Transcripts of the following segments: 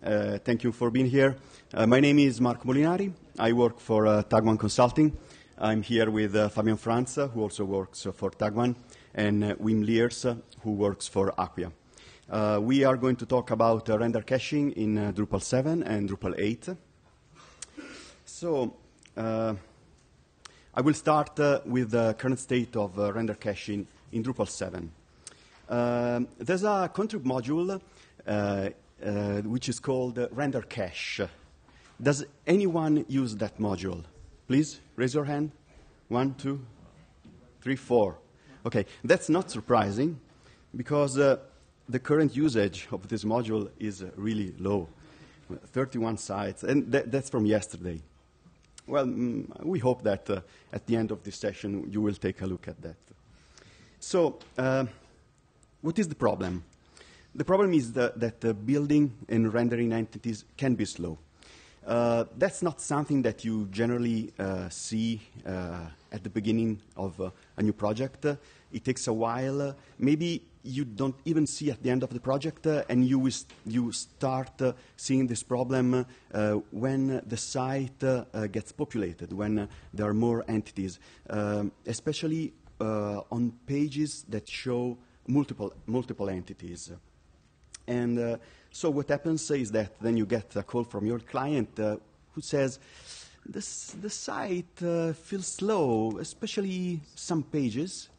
Thank you for being here. My name is Marco Molinari. I work for Tag1 Consulting. I'm here with Fabian Franz, who also works for Tag1, and Wim Leers, who works for Acquia. We are going to talk about render caching in Drupal 7 and Drupal 8. So, I will start with the current state of render caching in Drupal 7. There's a contrib module which is called Render Cache. Does anyone use that module? Please, raise your hand. 1, 2, 3, 4. Okay, that's not surprising, because the current usage of this module is really low, 31 sites, and that's from yesterday. Well, we hope that at the end of this session you will take a look at that. So, what is the problem? The problem is that building and rendering entities can be slow. That's not something that you generally see at the beginning of a new project. It takes a while. Maybe you don't even see at the end of the project, and you start seeing this problem when the site gets populated, when there are more entities, especially on pages that show multiple entities. And so what happens is that then you get a call from your client who says, the site feels slow, especially some pages.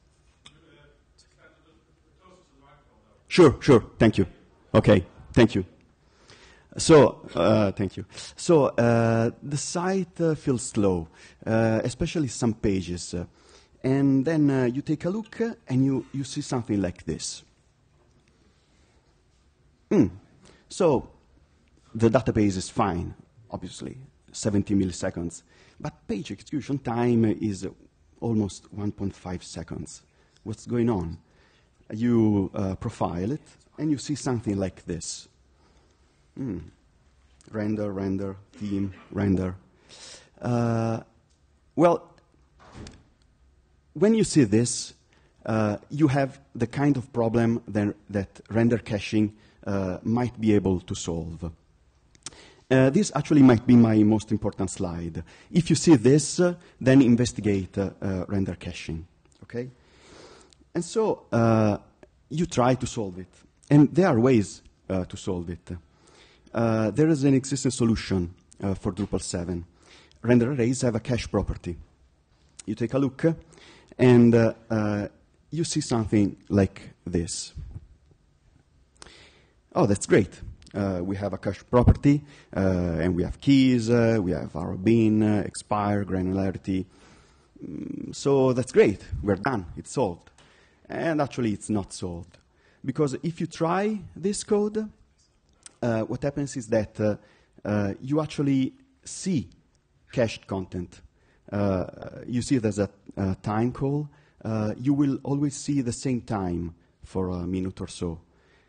Sure, thank you. Okay, thank you. So, thank you. So, the site feels slow, especially some pages. And then you take a look and you see something like this. So the database is fine, obviously, 70 milliseconds. But page execution time is almost 1.5 seconds. What's going on? You profile it, and you see something like this. Render, theme, render. Well, when you see this, you have the kind of problem that render caching might be able to solve. This actually might be my most important slide. If you see this, then investigate render caching. Okay? And so you try to solve it. And there are ways to solve it. There is an existing solution for Drupal 7. Render arrays have a cache property. You take a look, and you see something like this. Oh, that's great. We have a cache property, and we have keys, we have our bin, expire, granularity. So that's great. We're done. It's solved. And actually, it's not solved. Because if you try this code, what happens is that you actually see cached content. You see there's a time call. You will always see the same time for a minute or so.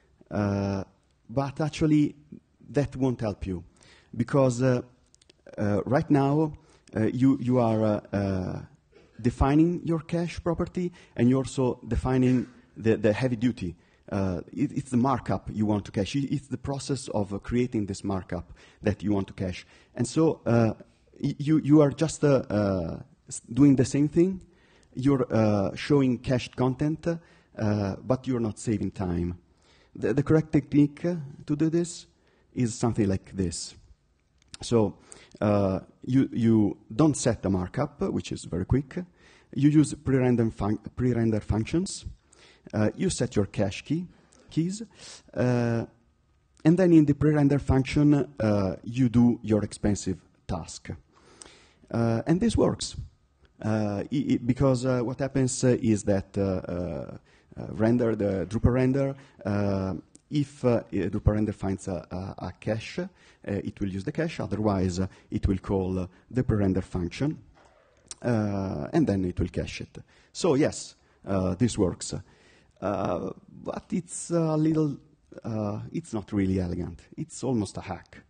But actually, that won't help you, because right now you are defining your cache property, and you're also defining the heavy duty. It's the markup you want to cache. It's the process of creating this markup that you want to cache. And so you are just doing the same thing. You're showing cached content, but you're not saving time. The correct technique to do this is something like this. So you don't set the markup, which is very quick. You use pre-render functions. You set your cache keys. And then in the pre-render function, you do your expensive task. And this works. Because what happens is that the Drupal render, if Drupal render finds a cache, it will use the cache. Otherwise, it will call the pre-render function, and then it will cache it. So yes, this works. But it's a little, it's not really elegant. It's almost a hack.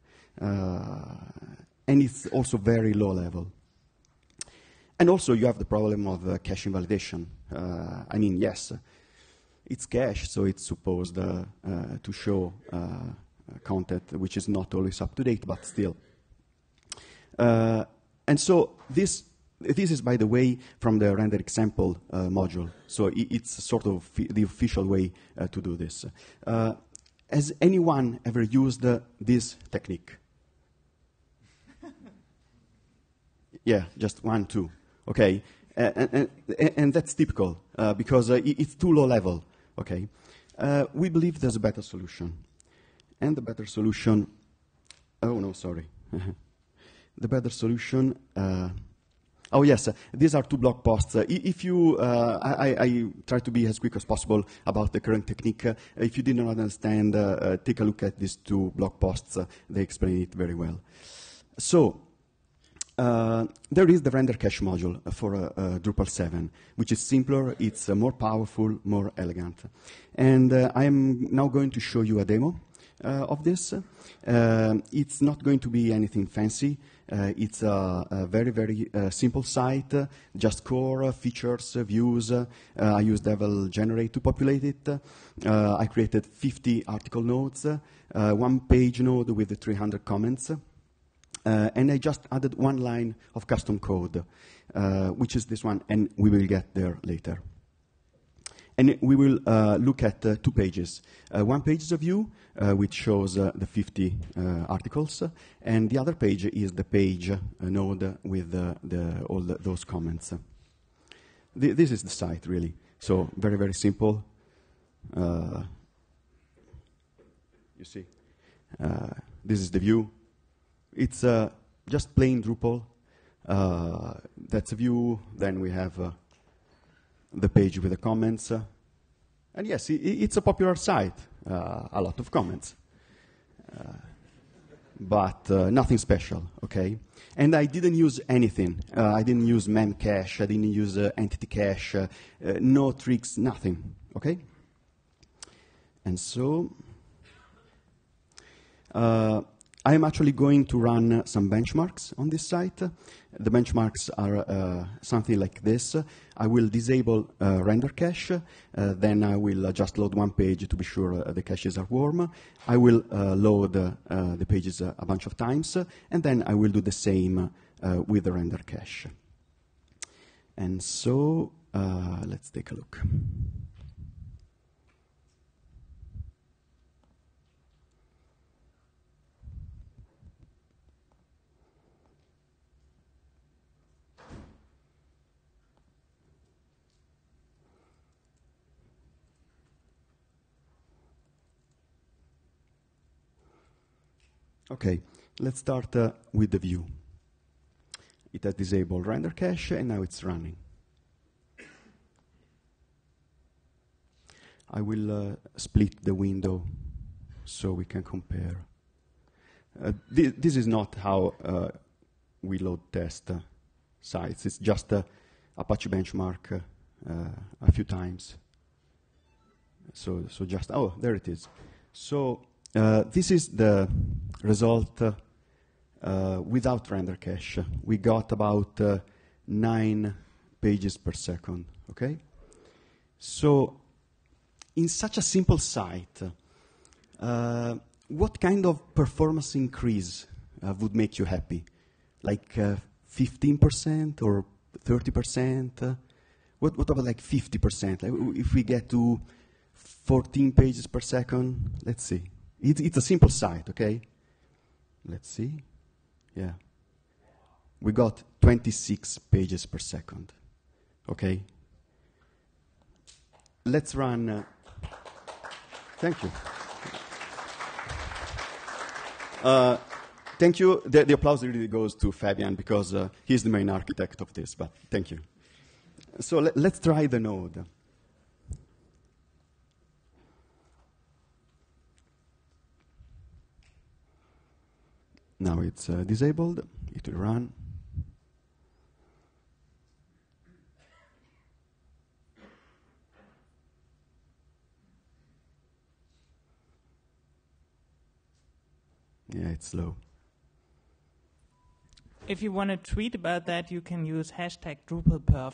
And it's also very low level. And also you have the problem of cache invalidation. I mean, yes, it's cached, so it's supposed to show content, which is not always up to date, but still. And so this is, by the way, from the render example module. So it's sort of the official way to do this. Has anyone ever used this technique? Yeah, just 1, 2. Okay, and that's typical because it's too low level. Okay, we believe there's a better solution, and the better solution. Oh no, sorry. The better solution. Oh yes, these are 2 blog posts. If you, I try to be as quick as possible about the current technique. If you did not understand, take a look at these 2 blog posts. They explain it very well. So. There is the render cache module for Drupal 7, which is simpler, it's more powerful, more elegant. And I am now going to show you a demo of this. It's not going to be anything fancy. It's a very, very simple site, just core, features, views. I used Devel Generate to populate it. I created 50 article nodes, 1 page node with 300 comments. And I just added 1 line of custom code, which is this one, and we will get there later. And we will look at 2 pages. 1 page is a view, which shows the 50 articles, and the other page is the page node with all those comments. This is the site, really. So very, very simple. You see, this is the view. It's just plain Drupal. That's a view. Then we have the page with the comments. And yes, it's a popular site. A lot of comments. But nothing special, okay? And I didn't use anything. I didn't use memcache. I didn't use entity cache. No tricks, nothing, okay? And so... I am actually going to run some benchmarks on this site. The benchmarks are something like this. I will disable render cache. Then I will just load 1 page to be sure the caches are warm. I will load the pages a bunch of times. And then I will do the same with the render cache. And so let's take a look. Okay, let's start with the view. It has disabled render cache, and now it's running. I will split the window so we can compare. This is not how we load test sites. It's just Apache benchmark a few times. So just, oh, there it is. So this is the result without render cache. We got about 9 pages per second, okay? So in such a simple site, what kind of performance increase would make you happy? Like 15% or 30%? What about like 50%? Like if we get to 14 pages per second, let's see. It's a simple site, okay? Let's see. Yeah. We got 26 pages per second, okay? Let's run. Thank you. Thank you. The applause really goes to Fabian because he's the main architect of this, but thank you. So let's try the node. Now it's disabled. It will run. Yeah, it's slow. If you want to tweet about that, you can use #DrupalPerf.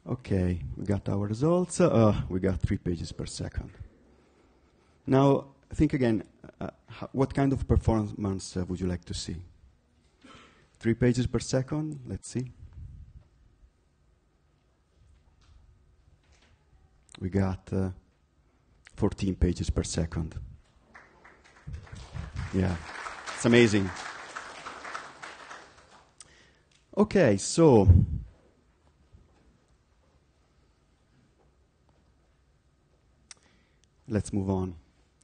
Okay, we got our results. We got 3 pages per second. Now, think again, what kind of performance would you like to see? 3 pages per second, let's see. We got 14 pages per second. Yeah, it's amazing. Okay, so let's move on.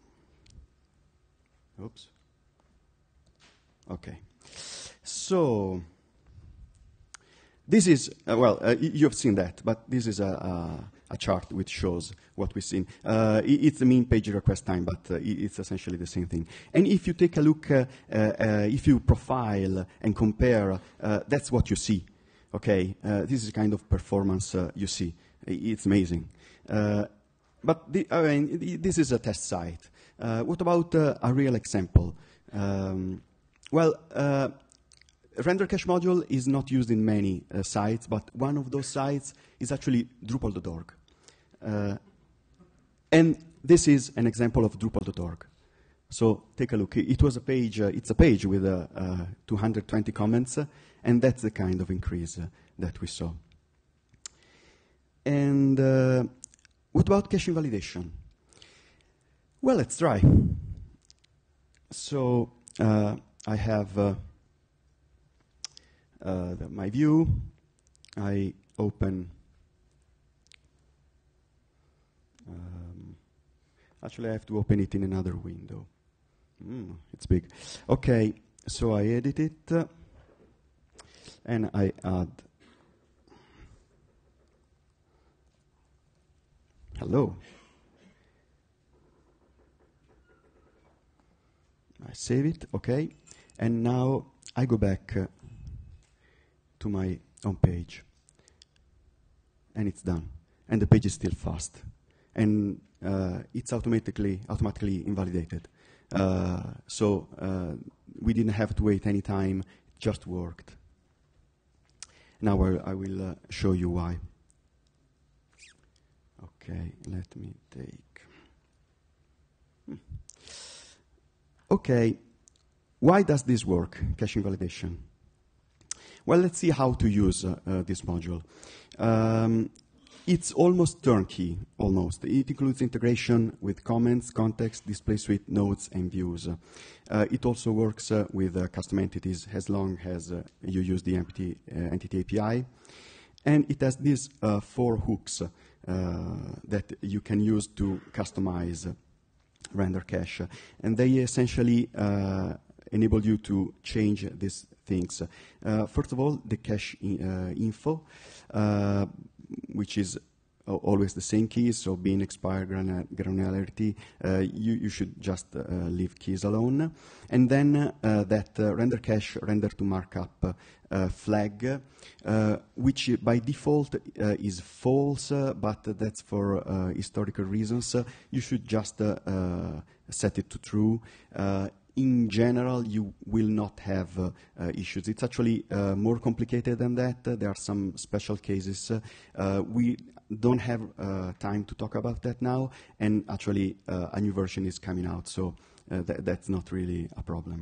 Oops. Okay. So this is, you have seen that, but this is a chart which shows what we've seen. It's the mean page request time, but it's essentially the same thing. And if you take a look, if you profile and compare, that's what you see. Okay, this is kind of performance you see. It's amazing. But this is a test site. What about a real example? Render cache module is not used in many sites, but one of those sites is actually Drupal.org. And this is an example of Drupal.org. So take a look. It was a page. It's a page with 220 comments, and that's the kind of increase that we saw. And what about cache invalidation? Well, let's try. So I have my view. I open. Actually, I have to open it in another window. It's big. Okay, so I edit it, and I add hello. I save it, okay, and now I go back to my home page, and it's done, and the page is still fast, and it's automatically invalidated. So we didn't have to wait any time; it just worked. Now I will show you why. Okay, let me take. Okay, why does this work, cache invalidation? Well, let's see how to use this module. It's almost turnkey, almost. It includes integration with comments, context, display suite, nodes, and views. It also works with custom entities as long as you use the entity API. And it has these 4 hooks that you can use to customize render cache. And they essentially enable you to change these things. First of all, the cache info, which is always the same keys, so being expired granularity, you should just leave keys alone. And then that render cache, render to markup flag, which by default is false, but that's for historical reasons. You should just set it to true. In general, you will not have issues. It's actually more complicated than that. There are some special cases. We don't have time to talk about that now, and actually a new version is coming out, so that's not really a problem.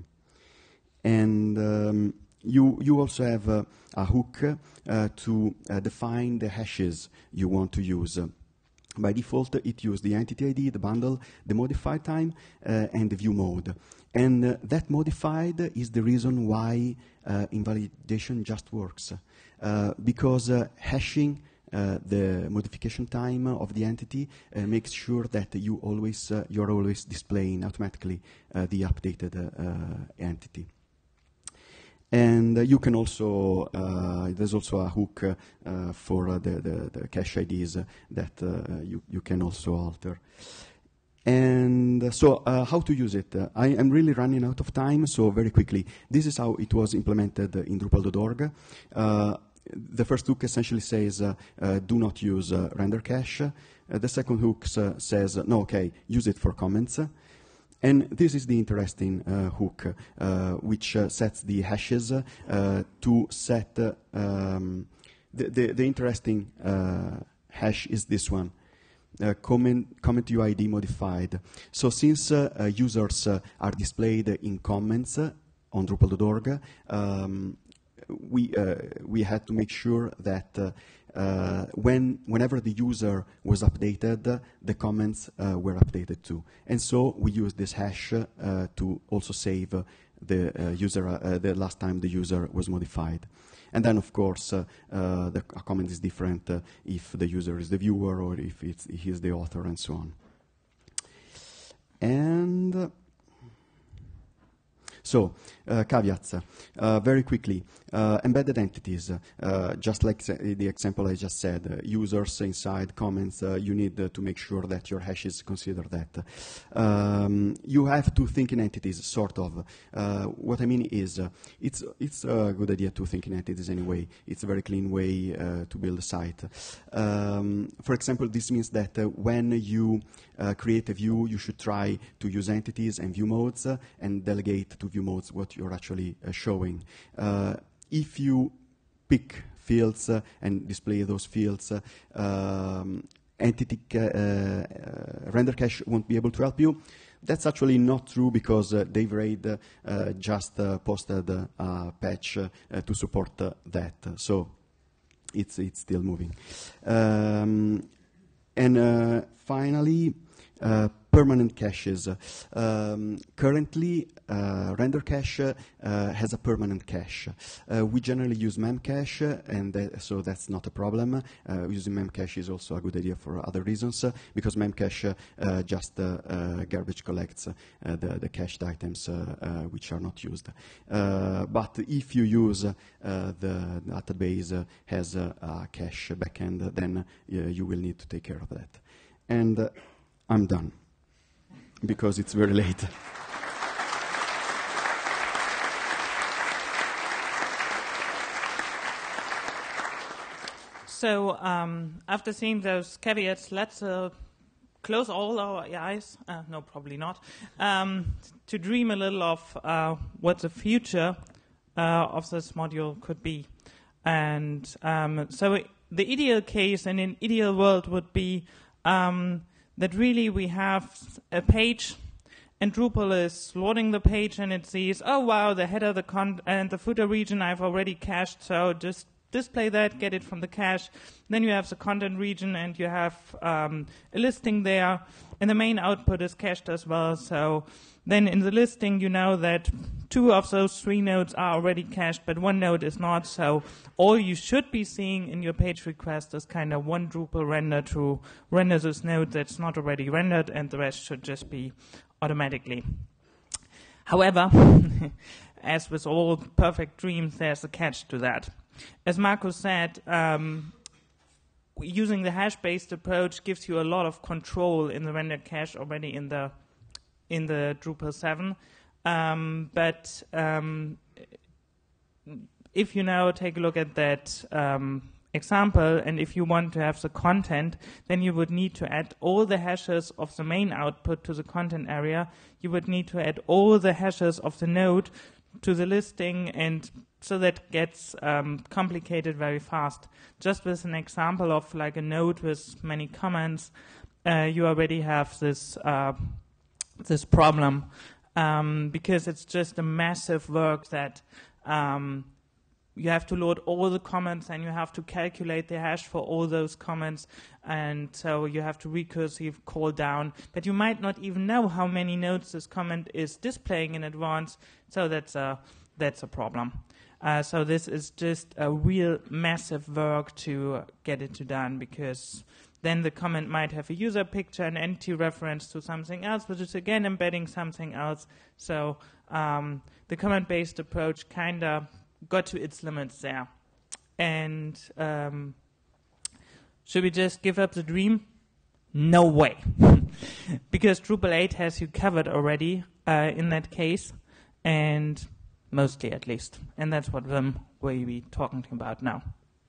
And you also have a hook to define the hashes you want to use. By default, it uses the entity ID, the bundle, the modified time, and the view mode. And that modified is the reason why invalidation just works. Because hashing the modification time of the entity makes sure that you're always displaying automatically the updated entity. And you can also, there's also a hook for the cache IDs that you can also alter. And so how to use it? I am really running out of time, so very quickly. This is how it was implemented in Drupal.org. The first hook essentially says, do not use render cache. The second hook says, no, okay, use it for comments. And this is the interesting hook, which sets the hashes to set the interesting hash is this one. comment UID modified. So since users are displayed in comments on Drupal.org, we had to make sure that whenever the user was updated, the comments were updated too. And so we used this hash to also save the last time the user was modified. And then, of course, the comment is different if the user is the viewer or if he is the author and so on. And so, caveats, very quickly. Embedded entities, just like the example I just said, users inside comments, you need to make sure that your hashes consider that. You have to think in entities, sort of. What I mean is, it's a good idea to think in entities anyway. It's a very clean way to build a site. For example, this means that when you create a view, you should try to use entities and view modes and delegate to view modes what you're actually showing. If you pick fields and display those fields, entity render cache won't be able to help you. That's actually not true because Dave Raid just posted a patch to support that. So it's still moving. And finally, permanent caches. Currently, render cache has a permanent cache. We generally use memcache, and so that's not a problem. Using memcache is also a good idea for other reasons, because memcache just garbage collects the cached items which are not used. But if you use the database has a cache backend, then you will need to take care of that. And I'm done, because it's very late. So after seeing those caveats, let's close all our eyes, no, probably not, to dream a little of what the future of this module could be. And so the ideal case and an ideal world would be that really we have a page and Drupal is loading the page and it sees, oh wow, the header and the footer region I've already cached, so just display that, get it from the cache. Then you have the content region and you have a listing there, and the main output is cached as well. So then in the listing you know that 2 of those 3 nodes are already cached, but 1 node is not. So all you should be seeing in your page request is kind of 1 Drupal render to render this node that's not already rendered, and the rest should just be automatically. However, as with all perfect dreams, there's a catch to that. As Marco said, using the hash-based approach gives you a lot of control in the render cache already in the Drupal 7. But if you now take a look at that example, and if you want to have the content, then you would need to add all the hashes of the main output to the content area. You would need to add all the hashes of the node to the listing, and so that gets complicated very fast. Just with an example of like a node with many comments, you already have this this problem because it's just a massive work that you have to load all the comments and you have to calculate the hash for all those comments, and so you have to recursive call down, but you might not even know how many nodes this comment is displaying in advance, so that's a problem. So this is just a real massive work to get it done, because then the comment might have a user picture, an entity reference to something else, which is again embedding something else. So the comment-based approach kind of got to its limits there. And should we just give up the dream? No way. Because Drupal 8 has you covered already in that case, and mostly at least. And that's what Wim will be talking about now.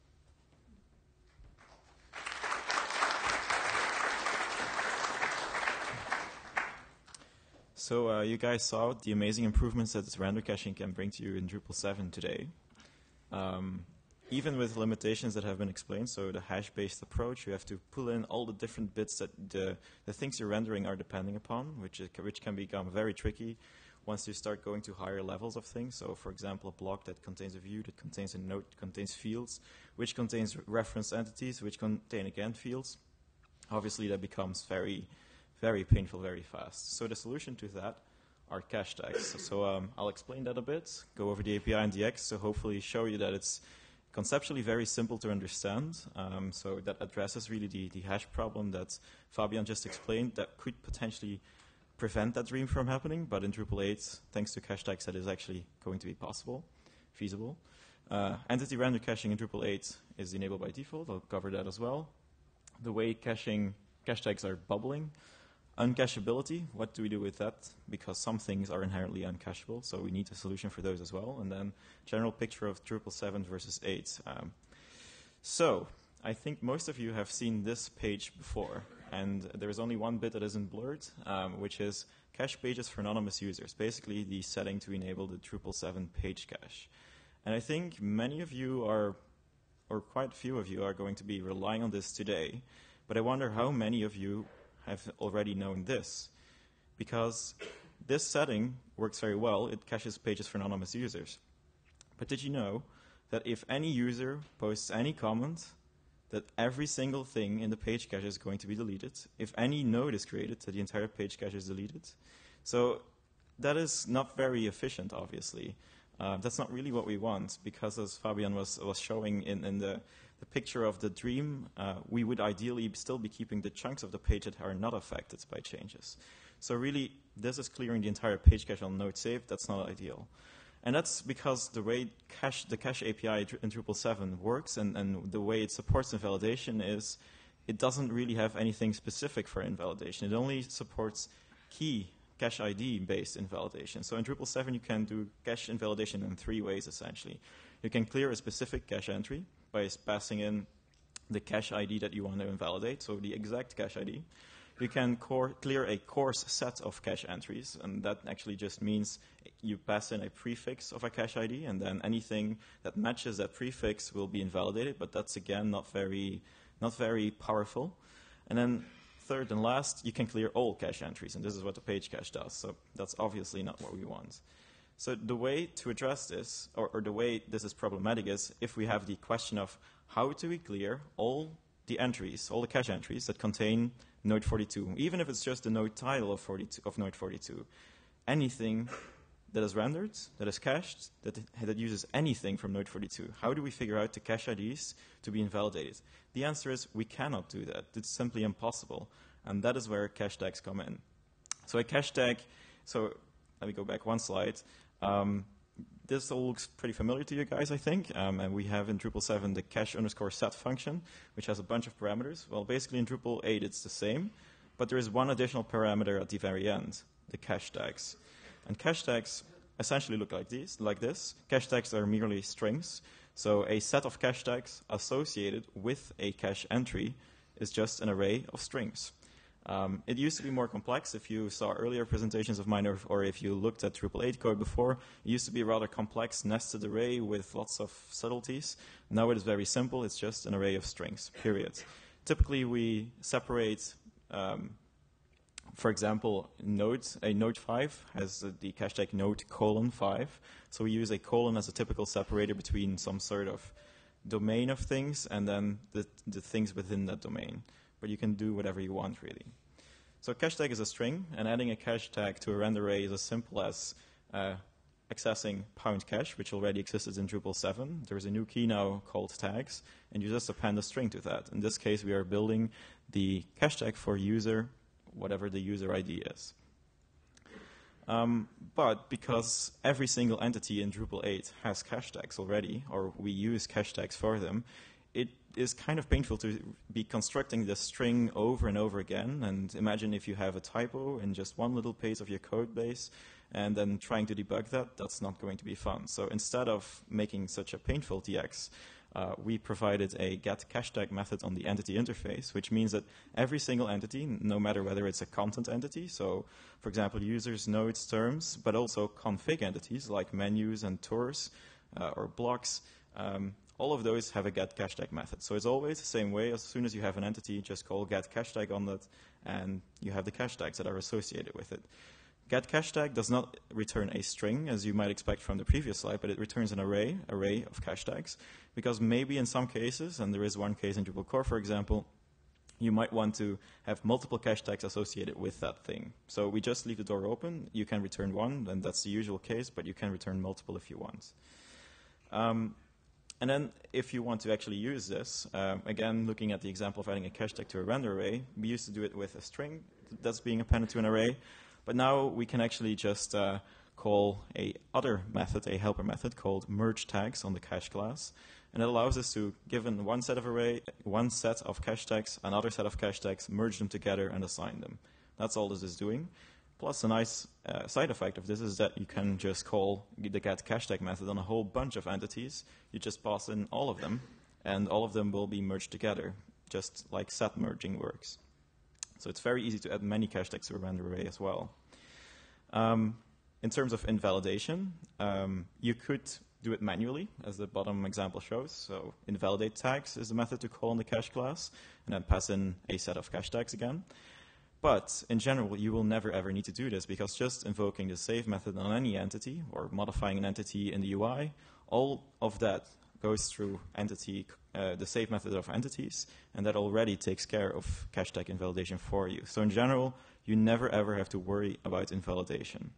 So you guys saw the amazing improvements that this render caching can bring to you in Drupal 7 today. even with limitations that have been explained, so the hash-based approach, you have to pull in all the different bits that the things you're rendering are depending upon, which can become very tricky once you start going to higher levels of things. So, for example, a block that contains a view, that contains a node, contains fields, which contains reference entities, which contain, again, fields. Obviously, that becomes very, very painful very fast. So the solution to that are cache tags. So I'll explain that a bit, go over the API and the X to hopefully show you that it's conceptually very simple to understand. So that addresses really the hash problem that Fabian just explained that could potentially prevent that dream from happening, but in Drupal 8, thanks to cache tags, that is actually going to be possible, feasible. Entity render caching in Drupal 8 is enabled by default. I'll cover that as well. The way cache tags are bubbling. Uncacheability, what do we do with that? Because some things are inherently uncacheable, so we need a solution for those as well. And then general picture of Drupal 7 versus 8. So I think most of you have seen this page before, and there is only one bit that isn't blurred, which is cache pages for anonymous users, basically the setting to enable the Drupal 7 page cache. And I think many of you are, or quite a few of you are going to be relying on this today, but I wonder how many of you have already known this, because this setting works very well. It caches pages for anonymous users. But did you know that if any user posts any comment, that every single thing in the page cache is going to be deleted? If any node is created, that the entire page cache is deleted. So that is not very efficient, obviously. That's not really what we want, because as Fabian was showing in the picture of the dream, we would ideally still be keeping the chunks of the page that are not affected by changes. So really, this is clearing the entire page cache on node save. That's not ideal. And that's because the way the cache API in Drupal 7 works and the way it supports invalidation is it doesn't really have anything specific for invalidation. It only supports key cache ID-based invalidation. So in Drupal 7, you can do cache invalidation in 3 ways, essentially. You can clear a specific cache entry by passing in the cache ID that you want to invalidate, so the exact cache ID. You can clear a coarse set of cache entries, and that actually just means you pass in a prefix of a cache ID, and then anything that matches that prefix will be invalidated, but that's, again, not very powerful. And then third and last, you can clear all cache entries, and this is what the page cache does, so that's obviously not what we want. So the way to address this, or the way this is problematic, is if we have the question of how do we clear all the entries, all the cache entries that contain node 42, even if it's just the node title of node 42. Anything that is rendered, that is cached, that uses anything from node 42. How do we figure out the cache IDs to be invalidated? The answer is we cannot do that. It's simply impossible. And that is where cache tags come in. So a cache tag, so let me go back one slide. This all looks pretty familiar to you guys, I think. And we have in Drupal 7 the cache_set function, which has a bunch of parameters. Well, basically in Drupal 8 it's the same, but there is one additional parameter at the very end, the cache tags. And cache tags essentially look like this. Cache tags are merely strings. So a set of cache tags associated with a cache entry is just an array of strings. It used to be more complex. If you saw earlier presentations of mine, or if you looked at Drupal 8 code before, it used to be a rather complex nested array with lots of subtleties. Now it is very simple. It's just an array of strings, period. Typically, we separate, for example, a node 5 has the cache tag node:5. So we use a colon as a typical separator between some sort of domain of things and then the things within that domain. But you can do whatever you want, really. So cache tag is a string, and adding a cache tag to a render array is as simple as accessing #cache, which already existed in Drupal 7. There's a new key now called tags, and you just append a string to that. In this case, we are building the cache tag for user, whatever the user ID is. But because every single entity in Drupal 8 has cache tags already, or we use cache tags for them, it is kind of painful to be constructing the string over and over again. And imagine if you have a typo in just one little page of your code base and then trying to debug that, that's not going to be fun. So instead of making such a painful TX, we provided a get cache tag method on the entity interface, which means that every single entity, no matter whether it's a content entity, so for example, users, nodes, terms, but also config entities like menus and tours or blocks, all of those have a get cache tag method. So it's always the same way. As soon as you have an entity, just call get cache tag on that, and you have the cache tags that are associated with it. Get cache tag does not return a string, as you might expect from the previous slide, but it returns an array of cache tags, because maybe in some cases, and there is one case in Drupal core, for example, you might want to have multiple cache tags associated with that thing. So we just leave the door open. You can return one, and that's the usual case, but you can return multiple if you want. And then if you want to actually use this, again, looking at the example of adding a cache tag to a render array, we used to do it with a string that's being appended to an array. But now we can actually just call a other method, a helper method called merge tags on the cache class. And it allows us to, given one set of cache tags, another set of cache tags, merge them together and assign them. That's all this is doing. Plus, a nice side effect of this is that you can just call the get cache tag method on a whole bunch of entities. You just pass in all of them, and all of them will be merged together, just like set merging works. So it's very easy to add many cache tags to a render array as well. In terms of invalidation, you could do it manually, as the bottom example shows. So invalidate tags is the method to call in the cache class, and then pass in a set of cache tags again. But in general, you will never ever need to do this, because just invoking the save method on any entity, or modifying an entity in the UI, all of that goes through the save method of entities, and that already takes care of cache tag invalidation for you. So in general, you never ever have to worry about invalidation.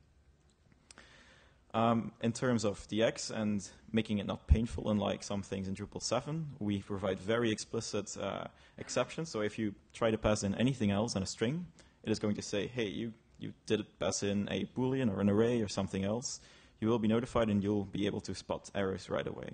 In terms of DX and making it not painful, unlike some things in Drupal 7, we provide very explicit exceptions. So if you try to pass in anything else than a string, it is going to say, hey, you did pass in a Boolean or an array or something else. You will be notified, and you'll be able to spot errors right away.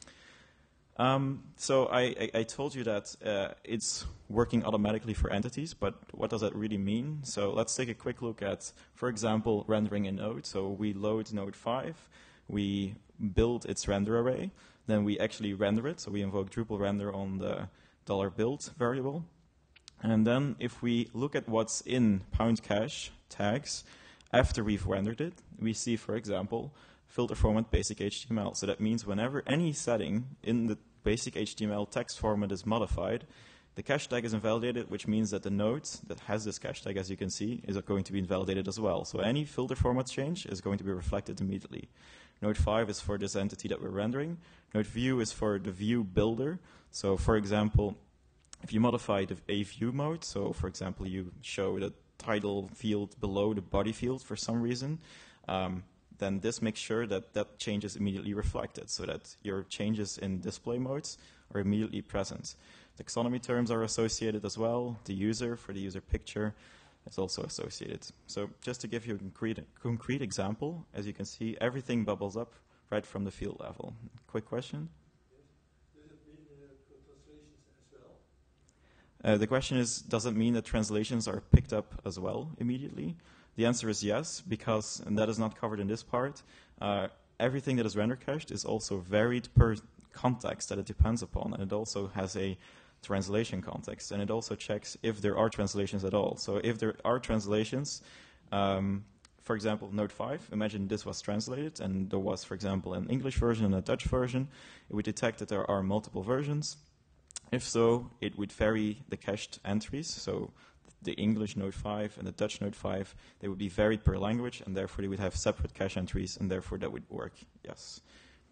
So I told you that it's working automatically for entities, but what does that really mean? So let's take a quick look at, for example, rendering a node. So we load node 5, we build its render array, then we actually render it. So we invoke Drupal render on the $build variable. And then if we look at what's in #cache tags after we've rendered it, we see, for example, filter format basic HTML. So that means whenever any setting in the basic HTML text format is modified, the cache tag is invalidated, which means that the node that has this cache tag, as you can see, is going to be invalidated as well. So any filter format change is going to be reflected immediately. Node 5 is for this entity that we're rendering. Node view is for the view builder. So for example, if you modify a view mode, so for example, you show the title field below the body field for some reason, then this makes sure that that change is immediately reflected, so that your changes in display modes are immediately present. Taxonomy terms are associated as well. The user, for the user picture, is also associated. So just to give you a concrete example, as you can see, everything bubbles up right from the field level. Quick question? Does it mean translations as well? The question is, does it mean that translations are picked up as well immediately? The answer is yes, because, and that is not covered in this part, everything that is render cached is also varied per context that it depends upon, and it also has a translation context, and it also checks if there are translations at all. So if there are translations, for example, Node 5, imagine this was translated, and there was, for example, an English version and a Dutch version, it would detect that there are multiple versions. If so, it would vary the cached entries, so the English Node 5 and the Dutch Node 5, they would be varied per language, and therefore they would have separate cache entries, and therefore that would work, yes.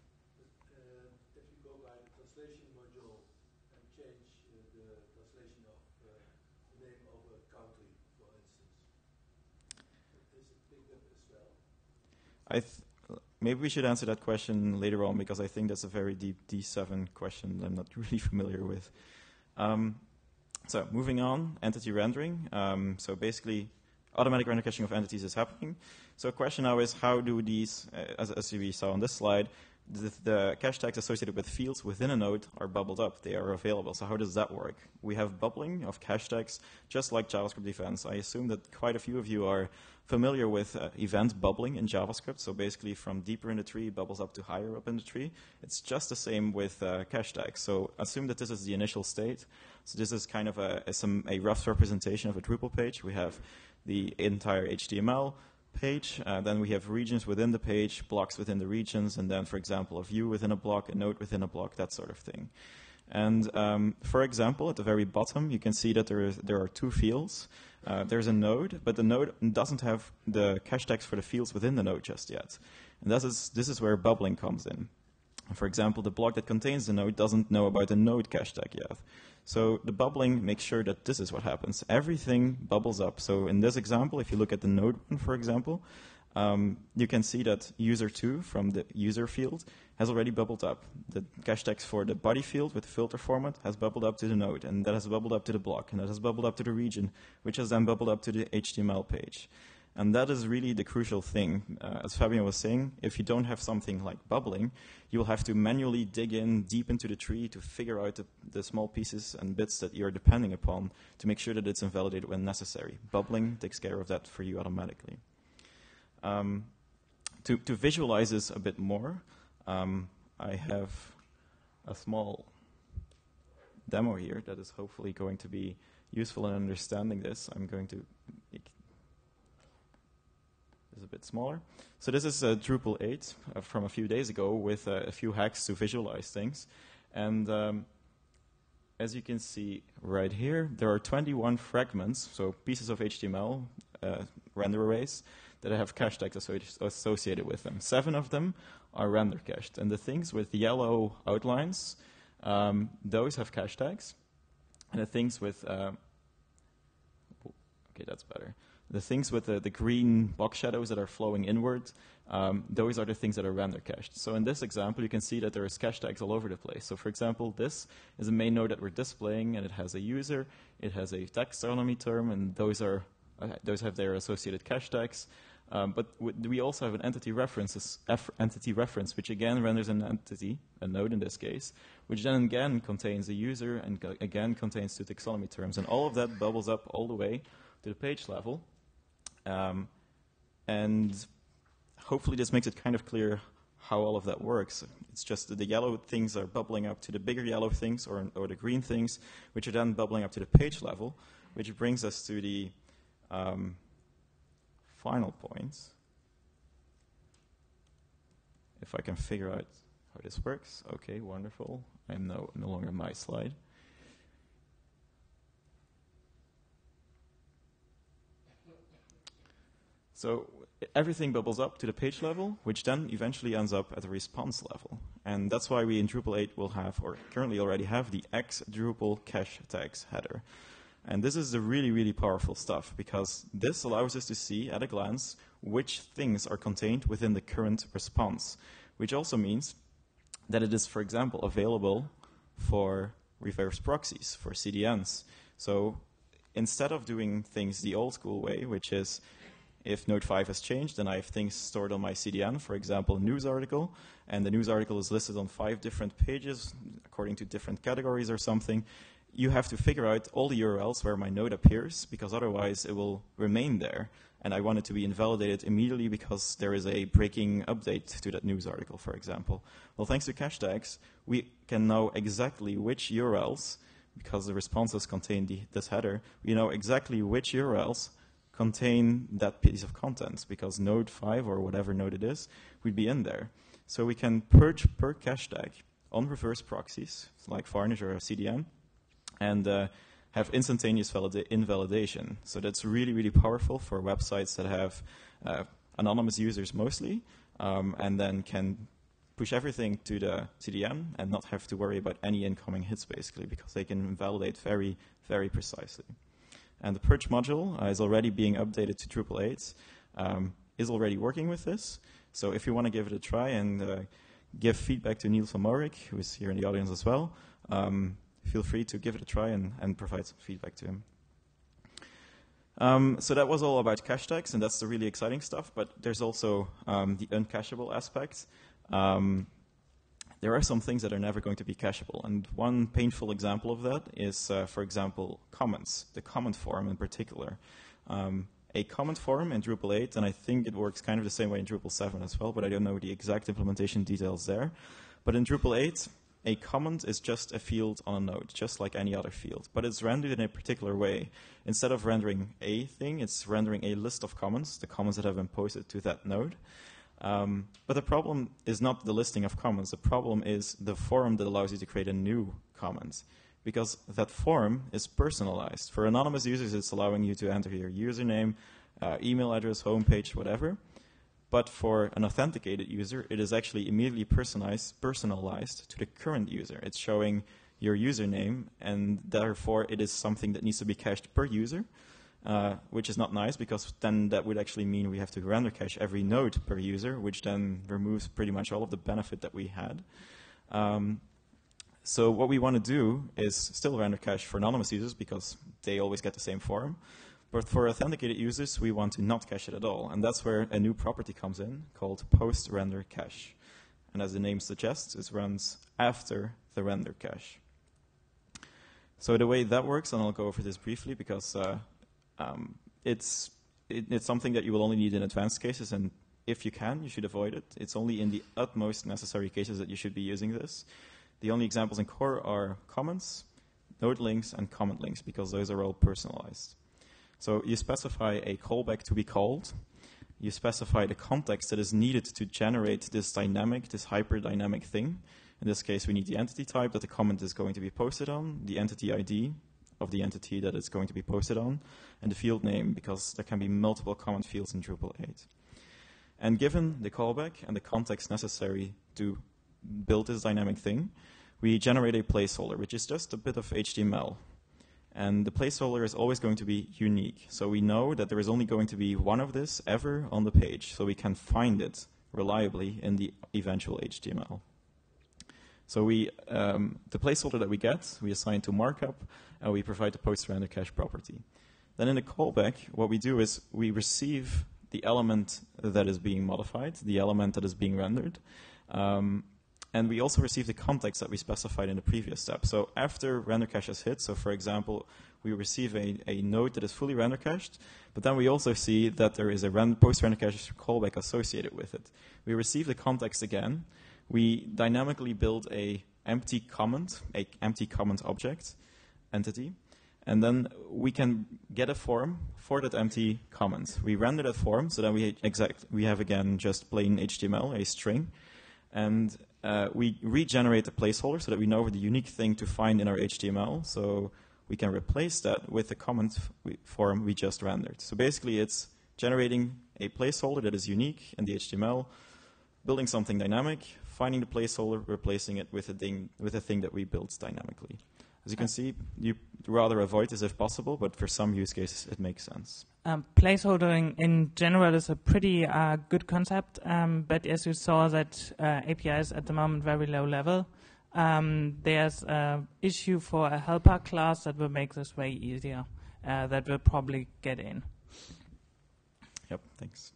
If you go by the translation module and change the translation of the name of a country, for instance, is it picked up as well? Maybe we should answer that question later on, because I think that's a very deep D7 question that I'm not really familiar with. So moving on, entity rendering. So basically, automatic render caching of entities is happening. So the question now is, how do these, as we saw on this slide, the cache tags associated with fields within a node are bubbled up. They are available. So how does that work? We have bubbling of cache tags, just like JavaScript events. I assume that quite a few of you are familiar with event bubbling in JavaScript. So basically, from deeper in the tree, bubbles up to higher up in the tree. It's just the same with cache tags. So assume that this is the initial state. So this is kind of a rough representation of a Drupal page. We have the entire HTML. page. Then we have regions within the page, blocks within the regions, and then, for example, a view within a block, a node within a block, that sort of thing. And for example, at the very bottom, you can see that there are two fields. There's a node, but the node doesn't have the cache tags for the fields within the node just yet. And this is where bubbling comes in. For example, the block that contains the node doesn't know about the node cache tag yet. So the bubbling makes sure that this is what happens. Everything bubbles up. So in this example, if you look at the node one, for example, you can see that user2 from the user field has already bubbled up. The cache tags for the body field with the filter format has bubbled up to the node, and that has bubbled up to the block, and that has bubbled up to the region, which has then bubbled up to the HTML page. And that is really the crucial thing. As Fabian was saying, if you don't have something like bubbling, you will have to manually dig in deep into the tree to figure out the small pieces and bits that you're depending upon to make sure that it's invalidated when necessary. Bubbling takes care of that for you automatically. To visualize this a bit more, I have a small demo here that is hopefully going to be useful in understanding this. I'm going to make this a bit smaller. So this is Drupal 8 from a few days ago with a few hacks to visualize things. And as you can see right here, there are 21 fragments, so pieces of HTML, render arrays, that have cache tags associated with them. 7 of them are render cached. And the things with yellow outlines, those have cache tags. And the things with, okay, that's better. The things with the green box shadows that are flowing inward, those are the things that are render cached. So in this example, you can see that there is cache tags all over the place. So for example, this is a main node that we're displaying, and it has a user, it has a taxonomy term, and those have their associated cache tags. But we also have an entity reference, which again renders an entity, a node in this case, which then again contains a user and again contains two taxonomy terms. And all of that bubbles up all the way to the page level. And hopefully this makes it kind of clear how all of that works. It's just that the yellow things are bubbling up to the bigger yellow things or the green things, which are then bubbling up to the page level, which brings us to the final point. If I can figure out how this works. Okay, wonderful. I'm no longer my slide. So everything bubbles up to the page level, which then eventually ends up at the response level. And that's why we in Drupal 8 will have, or currently already have, the X Drupal cache tags header. And this is the really, really powerful stuff, because this allows us to see at a glance which things are contained within the current response, which also means that it is, for example, available for reverse proxies, for CDNs. So instead of doing things the old school way, which is if Node 5 has changed, then I have things stored on my CDN, for example, a news article, and the news article is listed on 5 different pages according to different categories or something. You have to figure out all the URLs where my node appears, because otherwise it will remain there. And I want it to be invalidated immediately because there is a breaking update to that news article, for example. Well, thanks to cache tags, we can know exactly which URLs, because the responses contain this header, we know exactly which URLs contain that piece of content, because node 5 or whatever node it is would be in there. So we can purge per cache tag on reverse proxies, like Varnish or CDN, and have instantaneous invalidation. So that's really, really powerful for websites that have anonymous users mostly, and then can push everything to the CDN and not have to worry about any incoming hits, basically, because they can invalidate very, very precisely. And the purge module is already being updated to Drupal 8, is already working with this. So if you want to give it a try and give feedback to Niels van Maurik, who is here in the audience as well, feel free to give it a try and provide some feedback to him. So that was all about cache tags, and that's the really exciting stuff, but there's also the uncacheable aspect. There are some things that are never going to be cacheable, and one painful example of that is, for example, comments, the comment form in particular. A comment form in Drupal 8, and I think it works kind of the same way in Drupal 7 as well, but I don't know the exact implementation details there. But in Drupal 8, a comment is just a field on a node, just like any other field, but it's rendered in a particular way. Instead of rendering a thing, it's rendering a list of comments, the comments that have been posted to that node. But the problem is not the listing of comments. The problem is the form that allows you to create a new comment, because that form is personalized. For anonymous users, it's allowing you to enter your username, email address, homepage, whatever. But for an authenticated user, it is actually immediately personalized to the current user. It's showing your username, and therefore it is something that needs to be cached per user, which is not nice, because then that would actually mean we have to render cache every node per user, which then removes pretty much all of the benefit that we had. So what we want to do is still render cache for anonymous users, because they always get the same form. But for authenticated users, we want to not cache it at all. And that's where a new property comes in called post-render cache. And as the name suggests, it runs after the render cache. So the way that works, and I'll go over this briefly because it's something that you will only need in advanced cases. And if you can, you should avoid it. It's only in the utmost necessary cases that you should be using this. The only examples in core are comments, node links, and comment links, because those are all personalized. So you specify a callback to be called. You specify the context that is needed to generate this dynamic, this hyper-dynamic thing. In this case, we need the entity type that the comment is going to be posted on, the entity ID of the entity that it's going to be posted on, and the field name, because there can be multiple comment fields in Drupal 8. And given the callback and the context necessary to build this dynamic thing, we generate a placeholder, which is just a bit of HTML. And the placeholder is always going to be unique. So we know that there is only going to be one of this ever on the page, so we can find it reliably in the eventual HTML. So the placeholder that we get, we assign to markup, and we provide the post-render cache property. Then in the callback, what we do is we receive the element that is being modified, the element that is being rendered, and we also receive the context that we specified in the previous step. So after render cache is hit, so for example, we receive a node that is fully render cached, but then we also see that there is a post-render cache callback associated with it. We receive the context again. We dynamically build an empty comment object entity, and then we can get a form for that empty comment. We render that form, so then we have again just plain HTML, a string, and we regenerate the placeholder so that we know the unique thing to find in our HTML, so we can replace that with the comment form we just rendered. So basically it's generating a placeholder that is unique in the HTML, building something dynamic, finding the placeholder, replacing it with a thing that we built dynamically. As you can see, you rather avoid this if possible, but for some use cases it makes sense. Placeholdering in general is a pretty good concept, but as you saw that API is at the moment very low level. There's an issue for a helper class that will make this way easier, that will probably get in. Yep, thanks.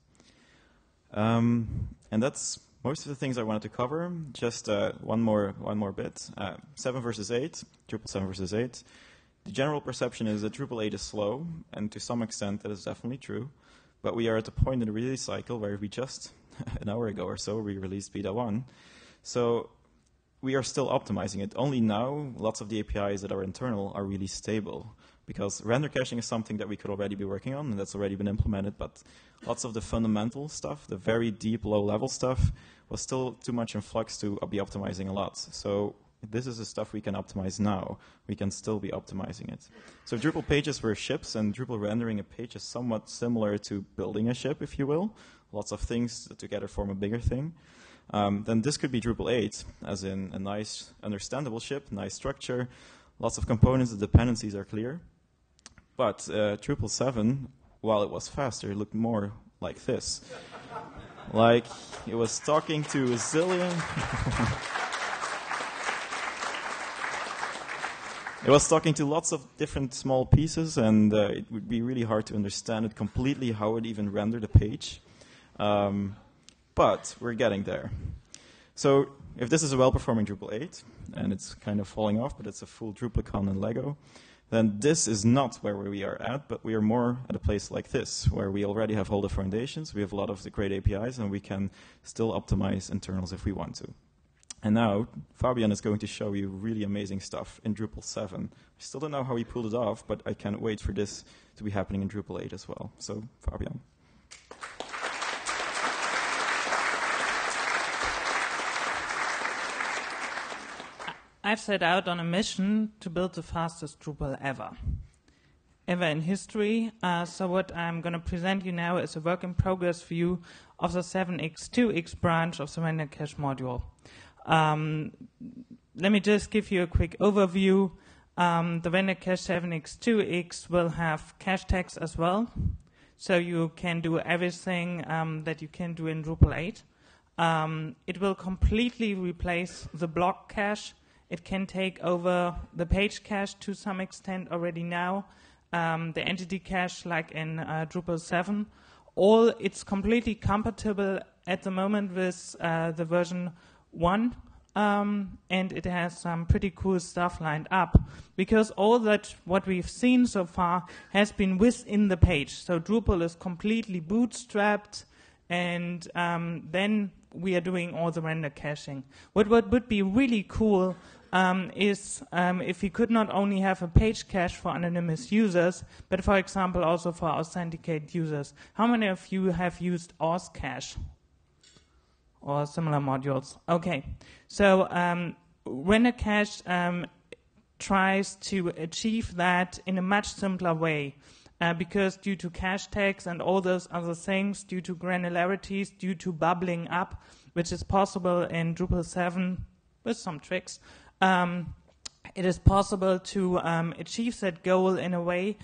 And that's most of the things I wanted to cover. Just one more bit. 7 versus 8, Drupal 7 versus 8. The general perception is that Drupal 8 is slow, and to some extent that is definitely true. But we are at the point in the release cycle where we just, an hour ago or so, we released beta 1. So we are still optimizing it. Only now, lots of the APIs that are internal are really stable, because render caching is something that we could already be working on, and that's already been implemented, but lots of the fundamental stuff, the very deep, low-level stuff, was still too much in flux to be optimizing a lot. So this is the stuff we can optimize now. We can still be optimizing it. So Drupal pages were ships, and Drupal rendering a page is somewhat similar to building a ship, if you will. Lots of things that together form a bigger thing. Then this could be Drupal 8, as in a nice, understandable ship, nice structure, lots of components, the dependencies are clear. But Drupal 7, while it was faster, it looked more like this. Like it was talking to a zillion. It was talking to lots of different small pieces, and it would be really hard to understand it completely, how it even rendered a page. But we're getting there. So if this is a well-performing Drupal 8, and it's kind of falling off, but it's a full DrupalCon in Lego, then this is not where we are at, but we are more at a place like this, where we already have all the foundations, we have a lot of the great APIs, and we can still optimize internals if we want to. And now, Fabian is going to show you really amazing stuff in Drupal 7. I still don't know how he pulled it off, but I can't wait for this to be happening in Drupal 8 as well. So, Fabian. I've set out on a mission to build the fastest Drupal ever in history. So what I'm going to present you now is a work in progress view of the 7x2x branch of the render cache module. Let me just give you a quick overview. The render cache 7x2x will have cache tags as well. So you can do everything that you can do in Drupal 8. It will completely replace the block cache. It can take over the page cache to some extent already now, the entity cache like in Drupal 7. It's completely compatible at the moment with the version 1, and it has some pretty cool stuff lined up, because all that what we've seen so far has been within the page. So Drupal is completely bootstrapped, and then we are doing all the render caching. What would be really cool is if we could not only have a page cache for anonymous users, but for example also for authenticated users. How many of you have used auth cache or similar modules? Okay, so render cache tries to achieve that in a much simpler way. Because due to cache tags and all those other things, due to granularities, due to bubbling up, which is possible in Drupal 7 with some tricks, it is possible to achieve that goal in a way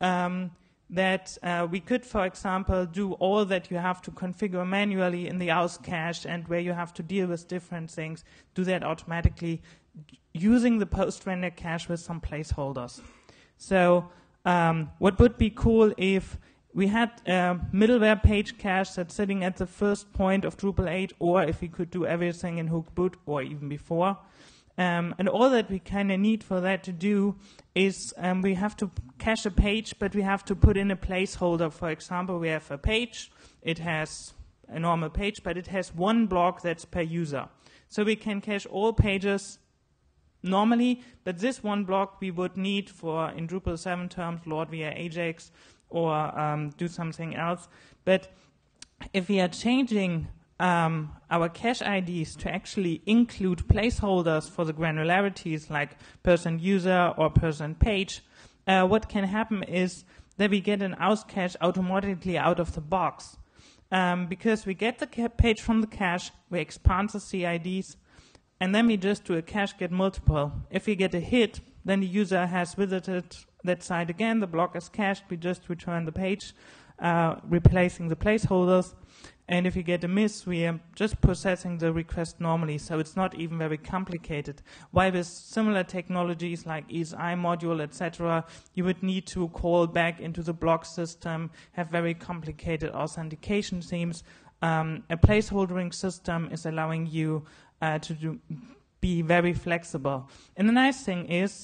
that we could, for example, do all that you have to configure manually in the auth cache and where you have to deal with different things, do that automatically using the post-render cache with some placeholders. So what would be cool if we had a middleware page cache that's sitting at the first point of Drupal 8, or if we could do everything in hook boot or even before. And all that we kind of need for that to do is we have to cache a page, but we have to put in a placeholder. For example, we have a page. It has a normal page, but it has one block that's per user. So we can cache all pages normally, but this one block we would need for, in Drupal 7 terms, load via Ajax or do something else. But if we are changing our cache IDs to actually include placeholders for the granularities like person user or person page, what can happen is that we get an auth cache automatically out of the box. Because we get the page from the cache, we expand the CIDs, and then we just do a cache get multiple. If we get a hit, then the user has visited that site again, the block is cached, we just return the page, replacing the placeholders. And if you get a miss, we are just processing the request normally, so it's not even very complicated. While with similar technologies like ESI module, etc., you would need to call back into the block system, have very complicated authentication schemes. A placeholdering system is allowing you to be very flexible. And the nice thing is,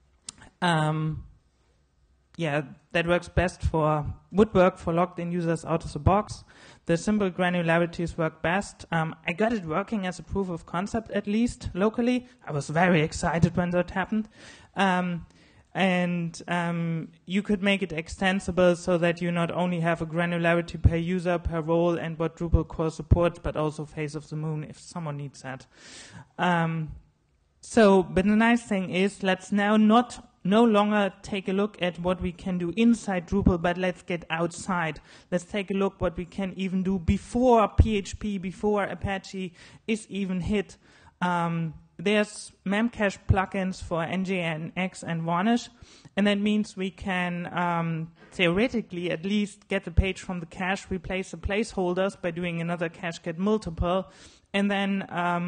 that works best would work for logged-in users out of the box. The simple granularities work best. I got it working as a proof of concept, at least locally. I was very excited when that happened. And you could make it extensible so that you not only have a granularity per user, per role, and what Drupal core supports, but also face of the moon if someone needs that. But the nice thing is, let's now no longer take a look at what we can do inside Drupal, but let's get outside. Let's take a look what we can even do before PHP, before Apache is even hit. There's memcache plugins for NGINX and Varnish, and that means we can theoretically at least get the page from the cache, replace the placeholders by doing another cache get multiple, and then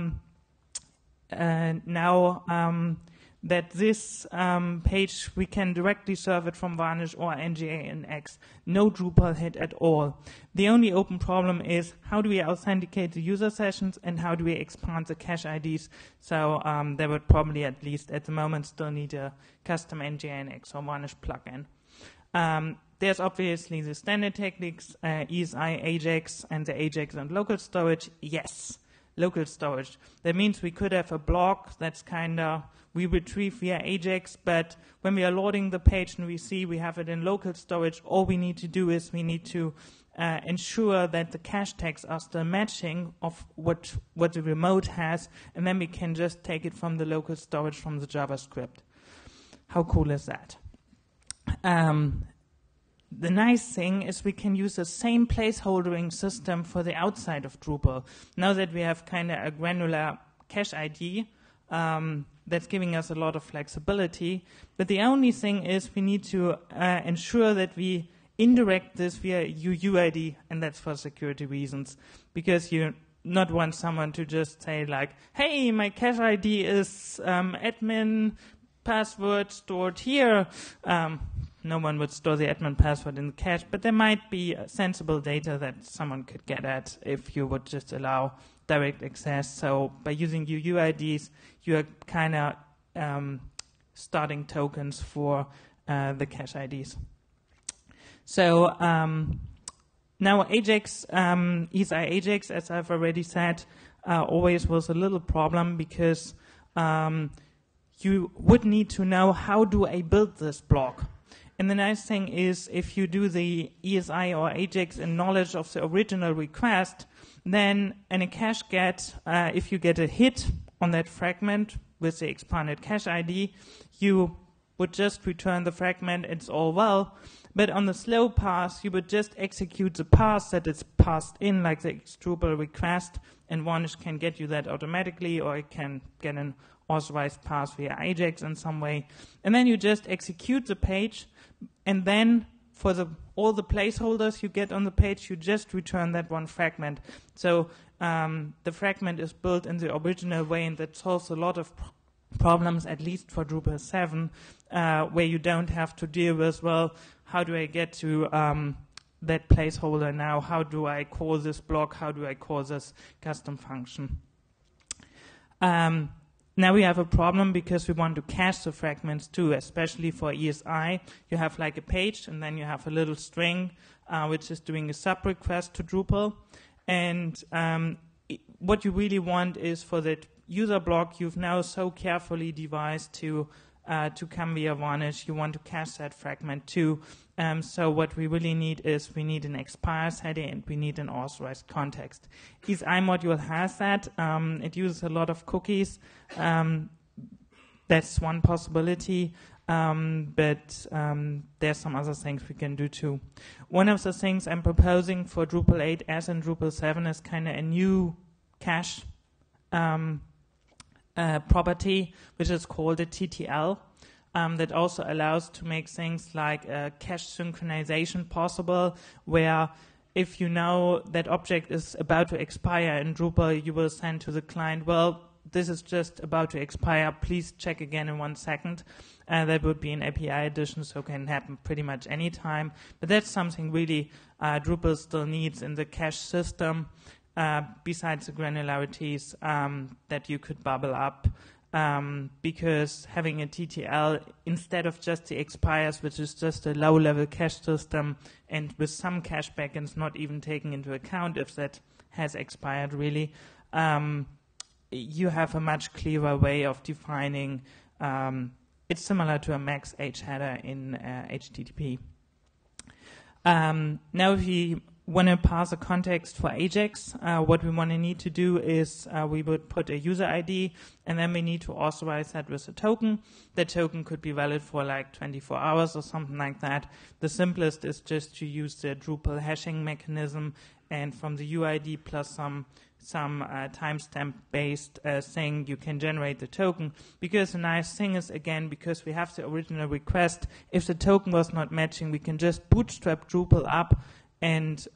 that this page, we can directly serve it from Varnish or NGINX. No Drupal hit at all. The only open problem is how do we authenticate the user sessions and how do we expand the cache IDs. So they would probably, at least at the moment, still need a custom NGINX or Varnish plugin. There's obviously the standard techniques, ESI, Ajax, and the Ajax and local storage. Yes, local storage. That means we could have a block that's kind of, we retrieve via Ajax, but when we are loading the page and we see we have it in local storage, all we need to do is we need to ensure that the cache tags are still matching of what the remote has, and then we can just take it from the local storage from the JavaScript. How cool is that? The nice thing is we can use the same placeholdering system for the outside of Drupal. Now that we have kind of a granular cache ID, that's giving us a lot of flexibility. But the only thing is we need to ensure that we indirect this via UUID, and that's for security reasons, because you not want someone to just say like, hey, my cache ID is admin password stored here. No one would store the admin password in the cache, but there might be sensible data that someone could get at if you would just allow direct access. So by using UUIDs, you are kind of starting tokens for the cache IDs. So now Ajax, ESI Ajax, as I've already said, always was a little problem because you would need to know how do I build this block. And the nice thing is if you do the ESI or Ajax in knowledge of the original request, then in a cache get, if you get a hit on that fragment with the expanded cache ID, you would just return the fragment, it's all well. But on the slow pass, you would just execute the pass that is passed in, like the Drupal request, and Varnish can get you that automatically, or it can get an authorized pass via Ajax in some way. And then you just execute the page, and then for all the placeholders you get on the page, you just return that one fragment. So the fragment is built in the original way, and that solves a lot of problems, at least for Drupal 7, where you don't have to deal with, well, how do I get to that placeholder now? How do I call this block? How do I call this custom function? Now we have a problem because we want to cache the fragments too, especially for ESI. You have like a page, and then you have a little string, which is doing a sub request to Drupal. And what you really want is for that user block you've now so carefully devised to come via Varnish, you want to cache that fragment too. So what we really need is we need an expires header and we need an authorized context. ESI module has that. It uses a lot of cookies. That's one possibility. But there's some other things we can do too. One of the things I'm proposing for Drupal 8 as in Drupal 7 is kind of a new cache property, which is called a TTL, that also allows to make things like cache synchronization possible, where if you know that object is about to expire in Drupal, you will send to the client, well, this is just about to expire, please check again in 1 second. That would be an API addition, so it can happen pretty much any time. But that's something really Drupal still needs in the cache system, besides the granularities that you could bubble up. Because having a TTL instead of just the expires, which is just a low-level cache system, and with some cache backends not even taking into account if that has expired really, you have a much clearer way of defining. It's similar to a max H header in HTTP. Now if you want to pass a context for Ajax, what we want to need to do is we would put a user ID, and then we need to authorize that with a token. That token could be valid for like 24 hours or something like that. The simplest is just to use the Drupal hashing mechanism, and from the UID plus some timestamp based thing, you can generate the token. Because the nice thing is, again, because we have the original request, if the token was not matching, we can just bootstrap Drupal up and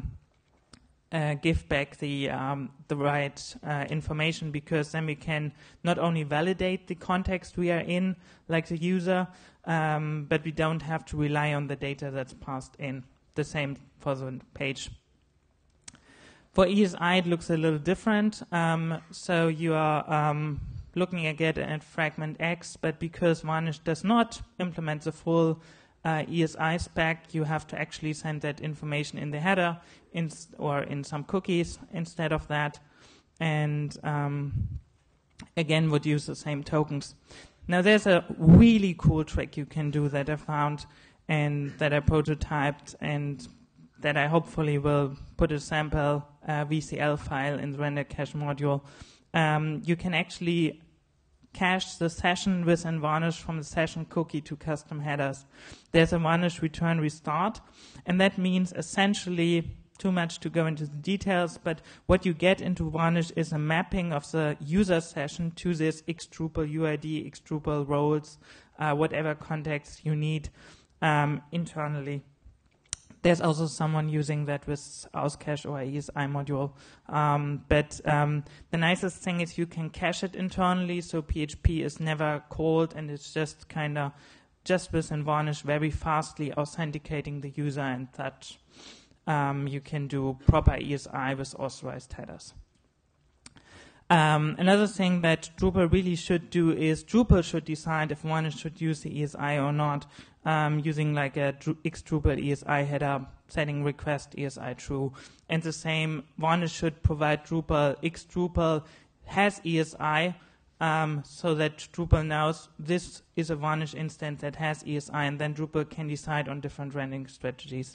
give back the right information, because then we can not only validate the context we are in, like the user, but we don't have to rely on the data that's passed in. The same for the page. For ESI, it looks a little different. So you are looking again at fragment X, but because Varnish does not implement the full ESI spec, you have to actually send that information in the header or in some cookies instead of that. and again would use the same tokens. Now there's a really cool trick you can do that I found and that I prototyped and that I hopefully will put a sample VCL file in the render cache module. You can actually cache the session with a varnish from the session cookie to custom headers. There's a varnish return restart, and that means essentially, too much to go into the details, but what you get into varnish is a mapping of the user session to this Drupal UID, Drupal roles, whatever context you need internally. There's also someone using that with Auscache or ESI module. But the nicest thing is you can cache it internally, so PHP is never called, and it's just kind of just within Varnish very fastly authenticating the user and such. You can do proper ESI with authorized headers. Another thing that Drupal really should do is Drupal should decide if one should use the ESI or not, using like a Drupal ESI header, setting request ESI true. And the same, one should provide Drupal has ESI, so that Drupal knows this is a Varnish instance that has ESI, and then Drupal can decide on different rendering strategies.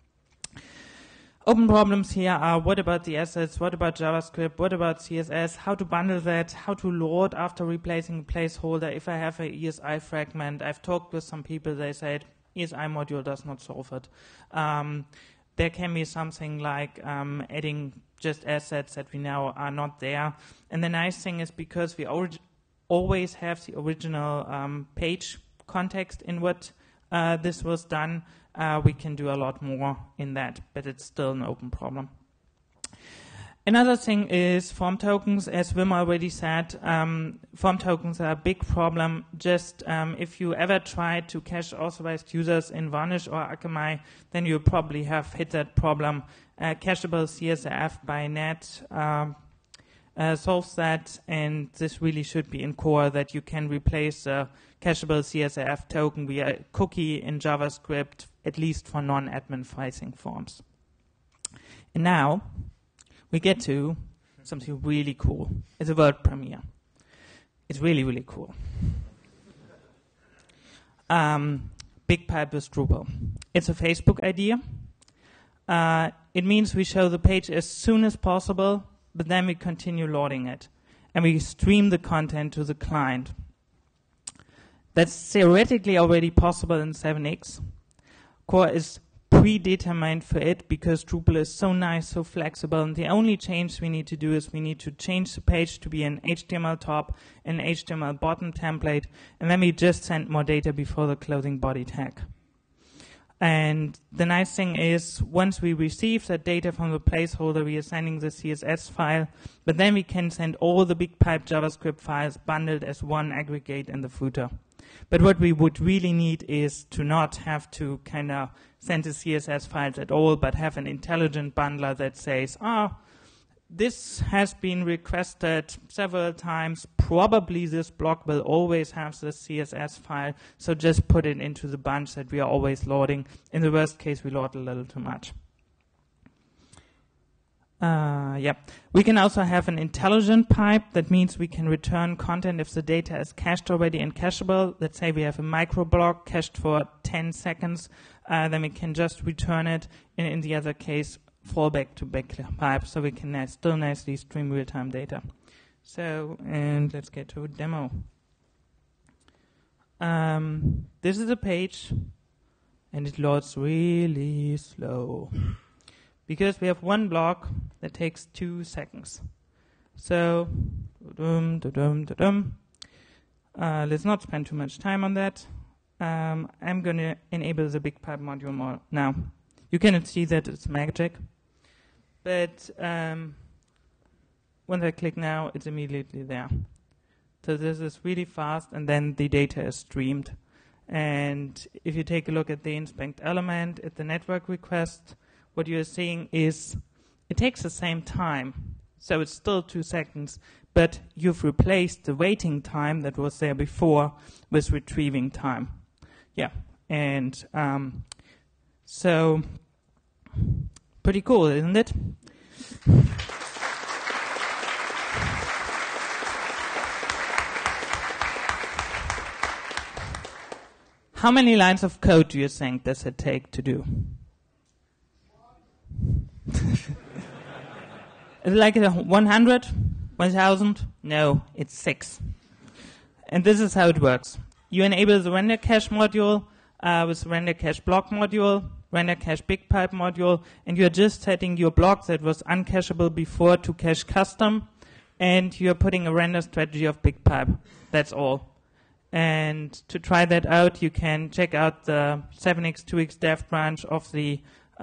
Open problems here are what about the assets, what about JavaScript, what about CSS, how to bundle that, how to load after replacing a placeholder if I have an ESI fragment. I've talked with some people, they said ESI module does not solve it. There can be something like adding just assets that we know are not there. And the nice thing is because we always have the original page context in what this was done, we can do a lot more in that, but it's still an open problem. Another thing is form tokens. As Wim already said, form tokens are a big problem. Just if you ever try to cache authorized users in Varnish or Akamai, then you probably have hit that problem. Cacheable CSRF by net solves that, and this really should be in core that you can replace a cacheable CSRF token via cookie in JavaScript, at least for non-admin facing forms. And now we get to something really cool. It's a world premiere. It's really, really cool. Big pipe with Drupal. It's a Facebook idea. It means we show the page as soon as possible, but then we continue loading it. And we stream the content to the client. That's theoretically already possible in 7x. Core is predetermined for it because Drupal is so nice, so flexible, and the only change we need to do is we need to change the page to be an HTML top and HTML bottom template, and then we just send more data before the clothing body tag. And the nice thing is, once we receive that data from the placeholder, we are sending the CSS file, but then we can send all the big pipe JavaScript files bundled as one aggregate in the footer. But what we would really need is to not have to kind of send the CSS files at all, but have an intelligent bundler that says, this has been requested several times. Probably this block will always have the CSS file, so just put it into the bunch that we are always loading. In the worst case, we load a little too much. We can also have an intelligent pipe. That means we can return content if the data is cached already and cacheable. Let's say we have a micro block cached for 10 seconds. Then we can just return it. And in the other case, fall back to big pipe, so we can still nicely stream real-time data. So, and let's get to a demo. This is a page, and it loads really slow. Because we have one block that takes 2 seconds. So, let's not spend too much time on that. I'm going to enable the big pipe module more now. You cannot see that it's magic. But once I click now, it's immediately there. So this is really fast, and then the data is streamed. And if you take a look at the inspect element, at the network request, what you're seeing is it takes the same time. So it's still 2 seconds, but you've replaced the waiting time that was there before with retrieving time. Yeah, and so pretty cool, isn't it? How many lines of code do you think does it take to do? Is it like 100? 1,000? No, it's 6. And this is how it works. You enable the render cache module with render cache block module, render cache big pipe module, and you're just setting your block that was uncacheable before to cache custom, and you're putting a render strategy of big pipe. That's all. And to try that out, you can check out the 7x2x dev branch of the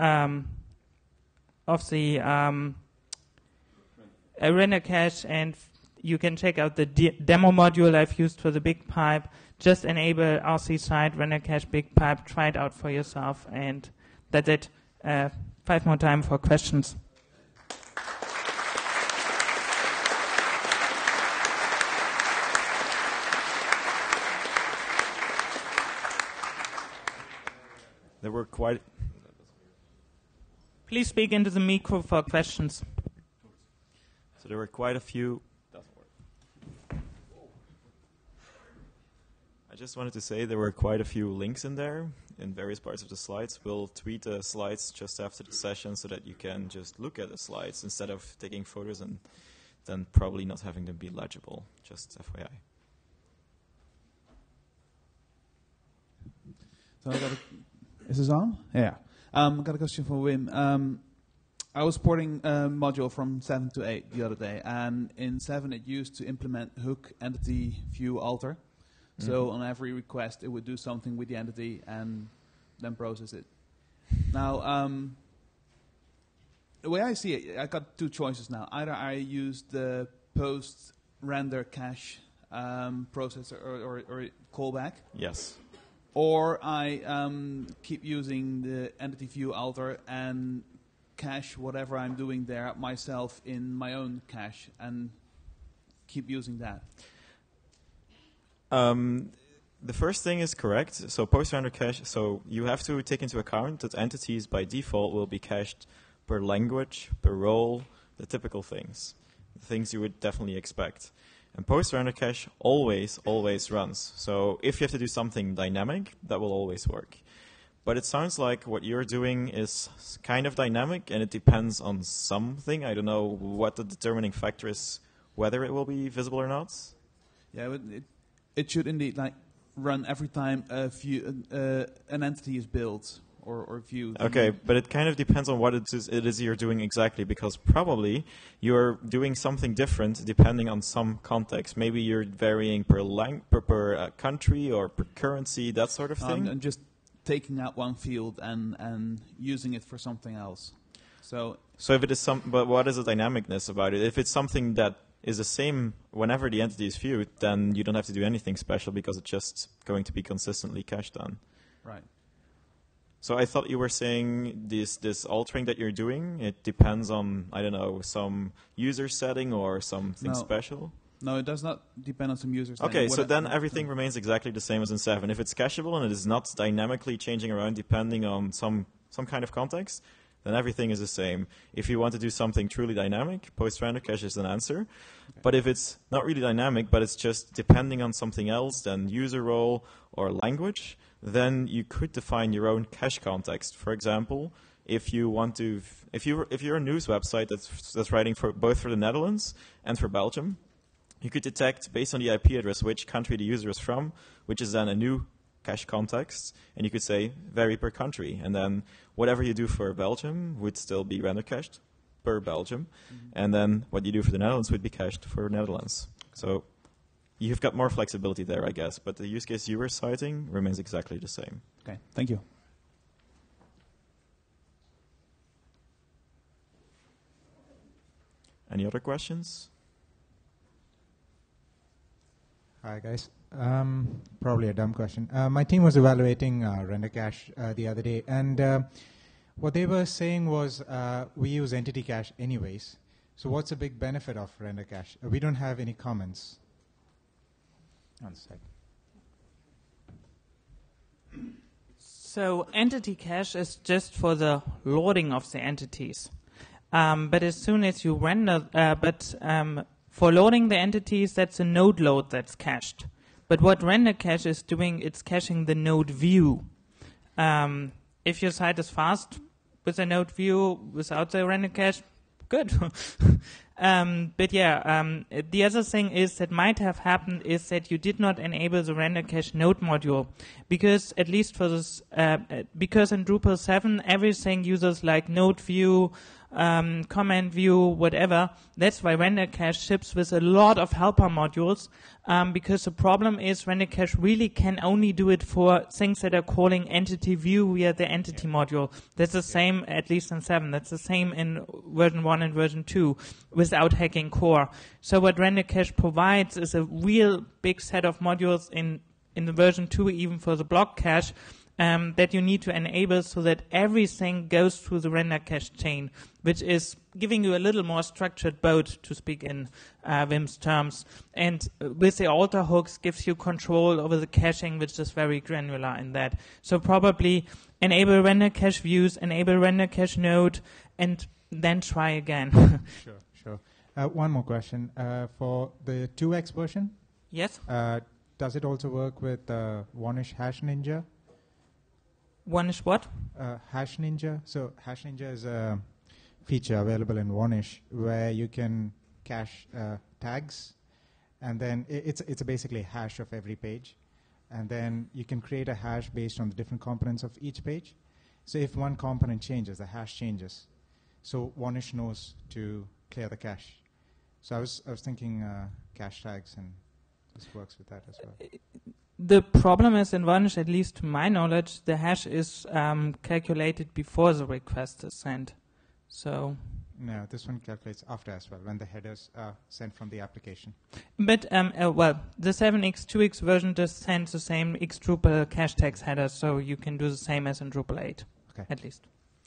render cache, and you can check out the demo module I've used for the big pipe. Just enable RC side render cache big pipe, try it out for yourself, and that's it. 5 more time for questions. There were quite... Please speak into the micro for questions. So there were quite a few... I just wanted to say there were quite a few links in there in various parts of the slides. We'll tweet the slides just after the session so that you can just look at the slides instead of taking photos and then probably not having them be legible. Just FYI. So is this on? Yeah. Got a question for Wim. I was porting a module from 7 to 8 the other day, and in 7 it used to implement hook entity view alter. So on every request, it would do something with the entity and then process it. Now, the way I see it, I got 2 choices now. Either I use the post render cache processor or callback. Yes. Or I keep using the entity view alter and cache whatever I'm doing there myself in my own cache and keep using that. The first thing is correct. So post-render cache, so you have to take into account that entities by default will be cached per language, per role, the typical things. The things you would definitely expect. And post-render cache always runs. So if you have to do something dynamic, that will always work. But it sounds like what you're doing is kind of dynamic, and it depends on something. I don't know what the determining factor is, whether it will be visible or not. Yeah, it should indeed run every time an entity is built or viewed. Okay, but it kind of depends on what it is you're doing exactly, because probably you're doing something different depending on some context. Maybe you're varying per country or per currency, that sort of thing. And just taking out one field and using it for something else. So if it is but what is the dynamicness about it? If it's something that is the same whenever the entity is viewed, then you don't have to do anything special because it's just going to be consistently cached on. Right. So I thought you were saying this altering that you're doing, it depends on, I don't know, some user setting or something special? No, it does not depend on some user setting. Okay, so then everything remains exactly the same as in 7. If it's cacheable and it is not dynamically changing around depending on some kind of context, then everything is the same. If you want to do something truly dynamic, post-render cache is an answer. Okay. But if it's not really dynamic, but it's just depending on something else than user role or language, then you could define your own cache context. For example, if you want to, if you're a news website that's writing both for the Netherlands and for Belgium, you could detect based on the IP address which country the user is from, which is then a new cache context, and you could say vary per country, and then whatever you do for Belgium would still be render cached per Belgium, and then what you do for the Netherlands would be cached for Netherlands. So you've got more flexibility there, I guess, but the use case you were citing remains exactly the same. Okay, thank you. Any other questions? Hi, guys. Probably a dumb question. My team was evaluating render cache the other day, and what they were saying was we use entity cache anyways. So what's the big benefit of render cache? We don't have any comments. One sec. So entity cache is just for the loading of the entities. But as soon as you render, for loading the entities, that's a node load that's cached. But what render cache is doing, it's caching the node view. If your site is fast with a node view without the render cache, good. But yeah, the other thing is that might have happened is that you did not enable the render cache node module, because at least for this, because in Drupal 7 everything uses like node view, comment view, whatever. That's why render cache ships with a lot of helper modules, because the problem is render cache really can only do it for things that are calling entity view via the entity module. That's the same, at least in 7. That's the same in version 1 and version 2 without hacking core. So what render cache provides is a real big set of modules in the version 2, even for the block cache, that you need to enable so that everything goes through the render cache chain, which is giving you a little more structured boat, to speak in Wim's terms. And with the alter hooks gives you control over the caching, which is very granular in that. So probably enable render cache views, enable render cache node, and then try again. Sure. One more question. For the 2x version, Yes? does it also work with Varnish Hash Ninja? One is what? Hash Ninja. So Hash Ninja is a feature available in Varnish where you can cache tags, and then it's basically a hash of every page, and then you can create a hash based on the different components of each page. So if one component changes, the hash changes. So Varnish knows to clear the cache. So I was thinking cache tags, and this works with that as well. The problem is in Varnish, at least to my knowledge, the hash is calculated before the request is sent. So. No, this one calculates after as well, when the headers are sent from the application. But, well, the 7x, 2x version just sends the same Drupal cache tags headers, so you can do the same as in Drupal 8, at least.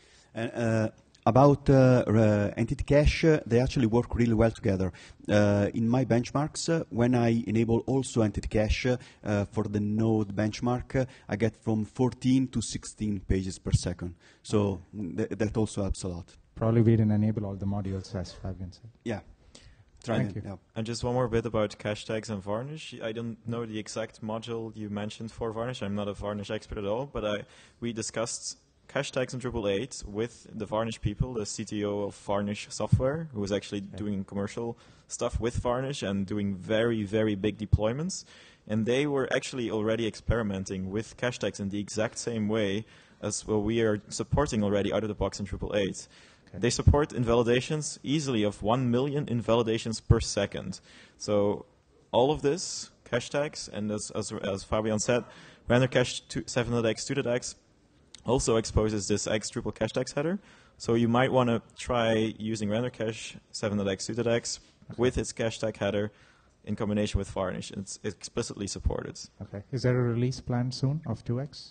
About entity cache, they actually work really well together. In my benchmarks, when I enable also entity cache for the node benchmark, I get from 14 to 16 pages per second. So that also helps a lot. Probably we didn't enable all the modules, as Fabian said. Yeah. Thank you. Yeah. And just one more bit about cache tags and Varnish. I don't know the exact module you mentioned for Varnish. I'm not a Varnish expert at all, but we discussed cache tags in Drupal 8 with the Varnish people, the CTO of Varnish Software, who was actually doing commercial stuff with Varnish and doing very, very big deployments. And they were actually already experimenting with cache tags in the exact same way as what we are supporting already out of the box in Drupal 8. Okay. They support invalidations easily of 1 million invalidations per second. So all of this, cache tags, and as Fabian said, render cache 7.x, 2.x, also exposes this X Drupal cache tags header. So you might want to try using render cache 7.x, 2.x with its cache tag header in combination with Varnish. It's explicitly supported. Okay. Is there a release planned soon of 2x?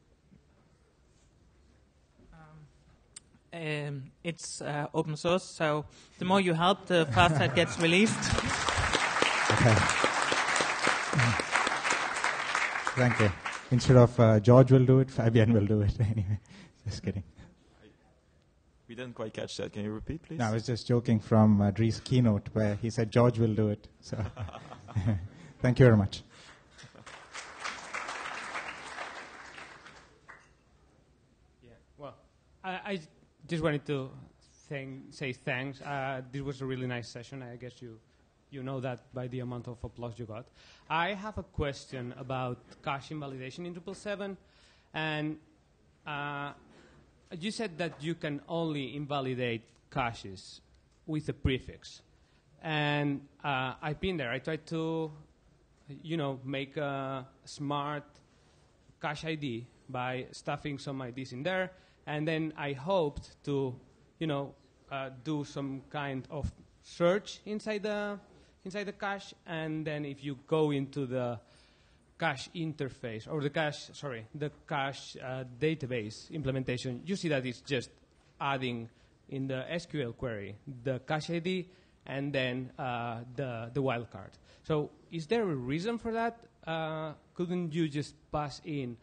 It's open source, so the more you help, the faster it gets released. Okay. Thank you. Instead of George will do it, Fabian will do it. Anyway, just kidding. We didn't quite catch that. Can you repeat, please? No, I was just joking from Dree's keynote where he said George will do it. So, thank you very much. Yeah. Well, I just wanted to say thanks. This was a really nice session. I guess you know that by the amount of applause you got. I have a question about cache invalidation in Drupal 7. And you said that you can only invalidate caches with a prefix. And I've been there. I tried to, make a smart cache ID by stuffing some IDs in there. And then I hoped to, do some kind of search inside the cache, and then if you go into the cache interface or the cache database implementation, you see that it's just adding in the SQL query the cache ID and then the wildcard. So is there a reason for that? Couldn't you just pass in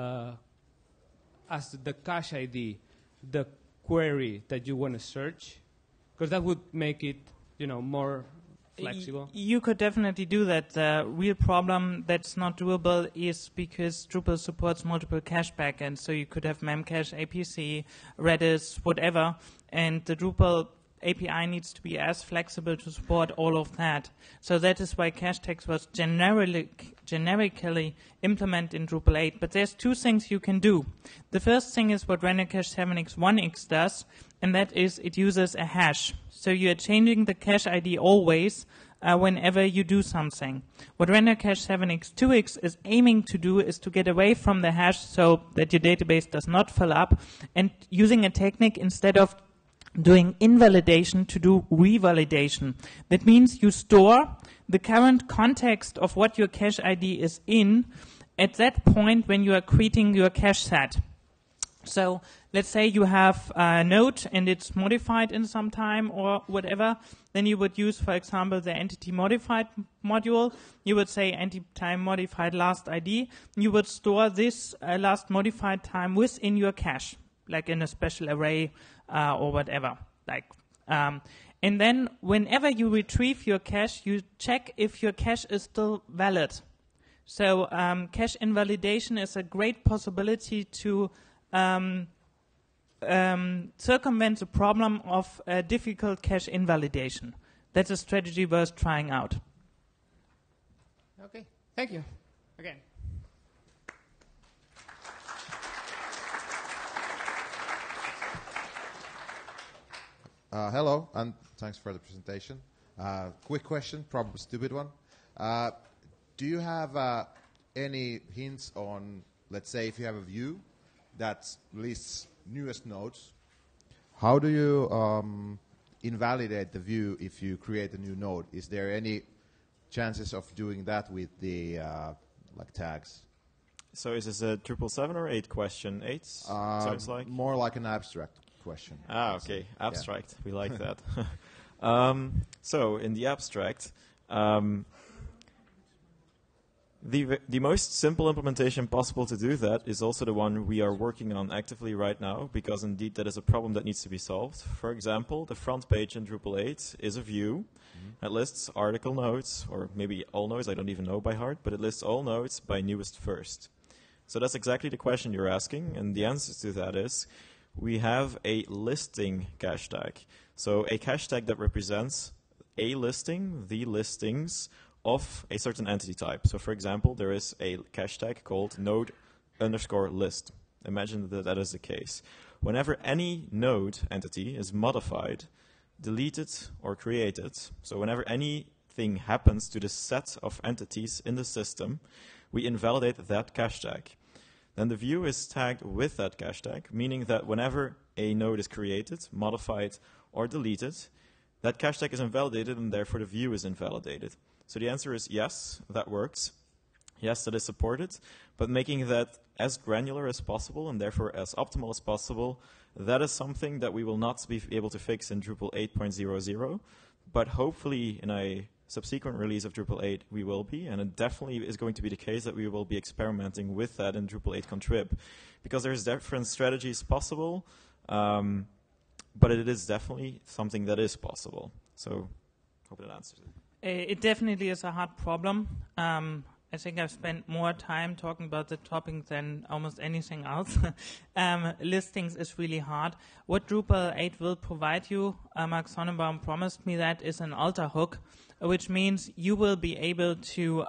as the cache ID the query that you want to search? Because that would make it more flexible? You could definitely do that. The real problem that's not doable is because Drupal supports multiple cache backends. So you could have Memcache, APC, Redis, whatever, and the Drupal API needs to be as flexible to support all of that. So that is why cache tags was generically implemented in Drupal 8. But there's two things you can do. The first thing is what Render Cache 7x 1x does, and that is it uses a hash. So you are changing the cache ID always whenever you do something. What Render Cache 7x 2x is aiming to do is to get away from the hash so that your database does not fill up, and using a technique instead of doing invalidation to do revalidation. That means you store the current context of what your cache ID is in at that point when you are creating your cache set. So let's say you have a node and it's modified in some time or whatever, then you would use, for example, the entity modified module. You would say entity modified last ID. You would store this last modified time within your cache, like in a special array or whatever. And then whenever you retrieve your cache, you check if your cache is still valid. So cache invalidation is a great possibility to circumvent the problem of difficult cache invalidation. That's a strategy worth trying out. Okay, thank you again. Hello, and thanks for the presentation. Quick question, probably a stupid one. Do you have any hints on, let's say, if you have a view that lists newest nodes, how do you invalidate the view if you create a new node? Is there any chances of doing that with the tags? So is this a Drupal 7 or 8 question? 8 sounds like? More like an abstract question. Ah, okay. Abstract. Yeah. We like that. So in the abstract, the most simple implementation possible to do that is also the one we are working on actively right now, because indeed that is a problem that needs to be solved. For example, the front page in Drupal 8 is a view that lists article nodes, or maybe all nodes, I don't even know by heart, but it lists all nodes by newest first. So that's exactly the question you're asking, and the answer to that is we have a listing cache tag. So a cache tag that represents a listing, the listings of a certain entity type. So for example, there is a cache tag called node_list. Imagine that that is the case. Whenever any node entity is modified, deleted, or created, so whenever anything happens to the set of entities in the system, we invalidate that cache tag. Then the view is tagged with that cache tag, meaning that whenever a node is created, modified, or deleted, that cache tag is invalidated, and therefore the view is invalidated. So the answer is yes, that works. Yes, that is supported, but making that as granular as possible and therefore as optimal as possible, that is something that we will not be able to fix in Drupal 8.00, but hopefully in a subsequent release of Drupal 8 we will be, and it definitely is going to be the case that we will be experimenting with that in Drupal 8 contrib, because there's different strategies possible, but it is definitely something that is possible. So hope that answers it. It definitely is a hard problem. I think I've spent more time talking about the topic than almost anything else. Listings is really hard. What Drupal 8 will provide you, Mark Sonnenbaum promised me that, is an alter hook, which means you will be able to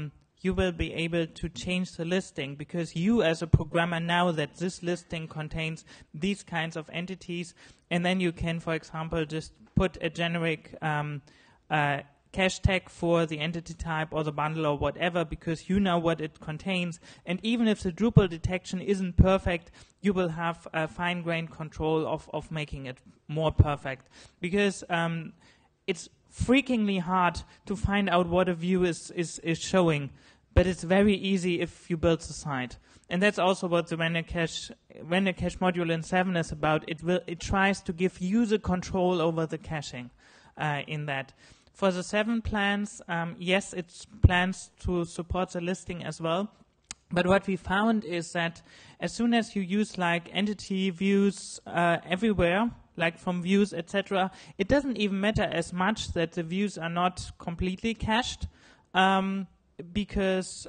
change the listing, because you as a programmer know that this listing contains these kinds of entities, and then you can, for example, just put a generic cache tag for the entity type or the bundle or whatever, because you know what it contains. And even if the Drupal detection isn't perfect, you will have a fine-grained control of making it more perfect. Because it's freakingly hard to find out what a view is showing, but it's very easy if you build the site. And that's also what the Render Cache module in 7 is about. It tries to give you the control over the caching in that. For the 7 plans, yes, it plans to support the listing as well. But what we found is that as soon as you use like entity views everywhere, like from views, etc. It doesn't even matter as much that the views are not completely cached, because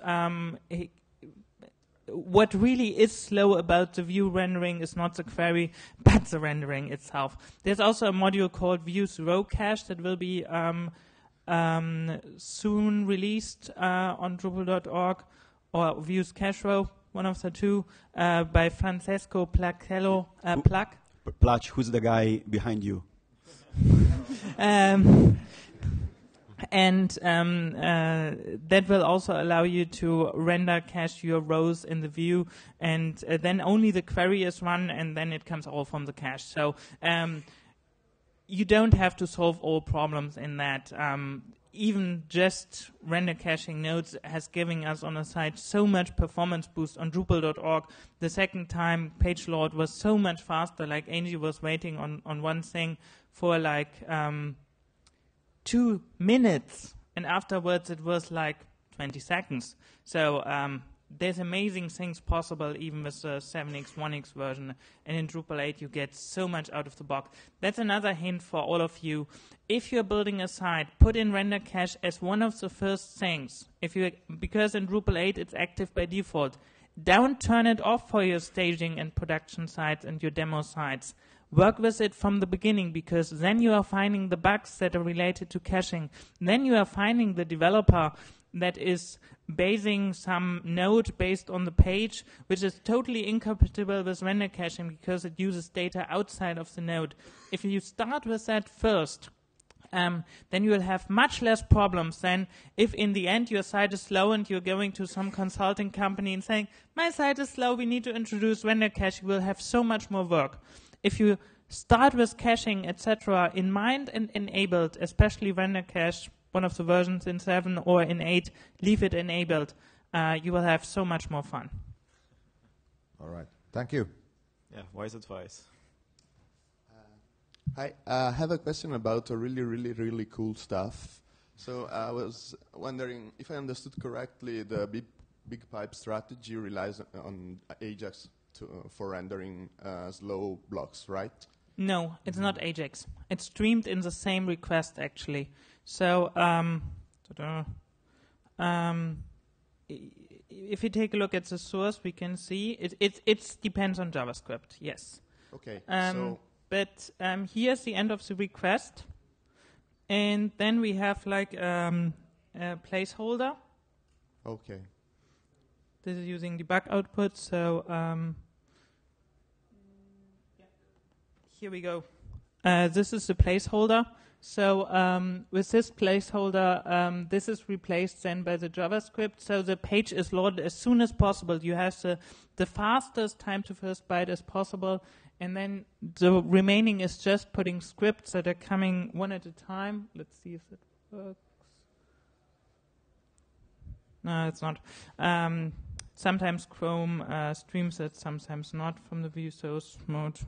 what really is slow about the view rendering is not the query, but the rendering itself. There's also a module called Views Row Cache that will be soon released on Drupal.org, or Views Cache Row, one of the two, by Francesco Plachello. Plach, who's the guy behind you? And that will also allow you to render cache your rows in the view, and then only the query is run, and then it comes all from the cache. So you don't have to solve all problems in that. Even just render caching nodes has given us on the site so much performance boost on Drupal.org. The second time page load was so much faster, like Angie was waiting on one thing for like 2 minutes, and afterwards it was like 20 seconds. So there's amazing things possible even with the 7x, 1x version, and in Drupal 8 you get so much out of the box. That's another hint for all of you. If you're building a site, put in render cache as one of the first things. Because in Drupal 8 it's active by default. Don't turn it off for your staging and production sites and your demo sites. Work with it from the beginning, because then you are finding the bugs that are related to caching. Then you are finding the developer that is basing some node based on the page, which is totally incompatible with render caching because it uses data outside of the node. If you start with that first, then you will have much less problems than if in the end your site is slow and you're going to some consulting company and saying, my site is slow, we need to introduce render cache. You will have so much more work. If you start with caching, etc., in mind and enabled, especially render cache, one of the versions in 7 or in 8, leave it enabled, you will have so much more fun. All right. Thank you. Yeah, wise advice. Hi, I have a question about a really cool stuff. So I was wondering if I understood correctly, the big pipe strategy relies on Ajax for rendering slow blocks, right? No, it's not Ajax. It's streamed in the same request, actually. So if you take a look at the source, we can see it depends on JavaScript, yes. Okay, but here's the end of the request. And then we have like a placeholder. Okay. This is using debug output, so here we go. This is the placeholder. So with this placeholder, this is replaced then by the JavaScript. So the page is loaded as soon as possible. You have the fastest time to first byte as possible. And then the remaining is just putting scripts that are coming one at a time. Let's see if it works. No, it's not. Sometimes Chrome streams it, sometimes not from the view source mode.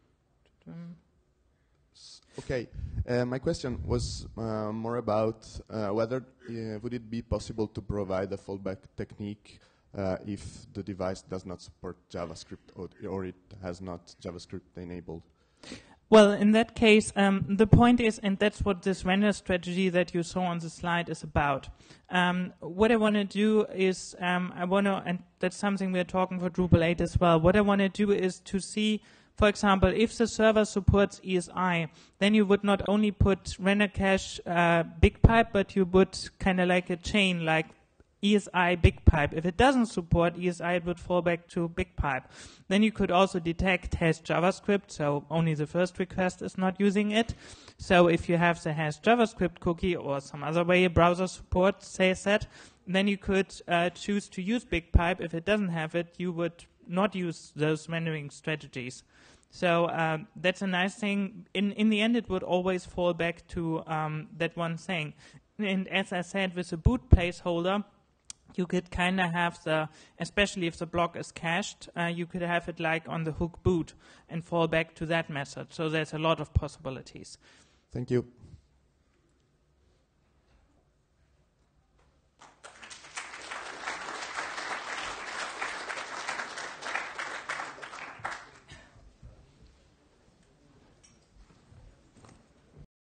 Okay, my question was more about whether would it be possible to provide a fallback technique if the device does not support JavaScript or it has not JavaScript enabled? Well, in that case, the point is, and that's what this render strategy that you saw on the slide is about. What I want to do is, and that's something we're talking for Drupal 8 as well. What I want to do is to see, for example, if the server supports ESI, then you would not only put render cache big pipe, but you would kind of like a chain, like ESI big pipe. If it doesn't support ESI, it would fall back to big pipe. Then you could also detect has JavaScript, so only the first request is not using it. So if you have the has JavaScript cookie or some other way a browser support says that, then you could choose to use big pipe. If it doesn't have it, you would not use those rendering strategies. So that's a nice thing. In the end, it would always fall back to that one thing. And as I said, with the boot placeholder, you could kind of have especially if the block is cached, you could have it like on the hook boot and fall back to that method. So there's a lot of possibilities. Thank you.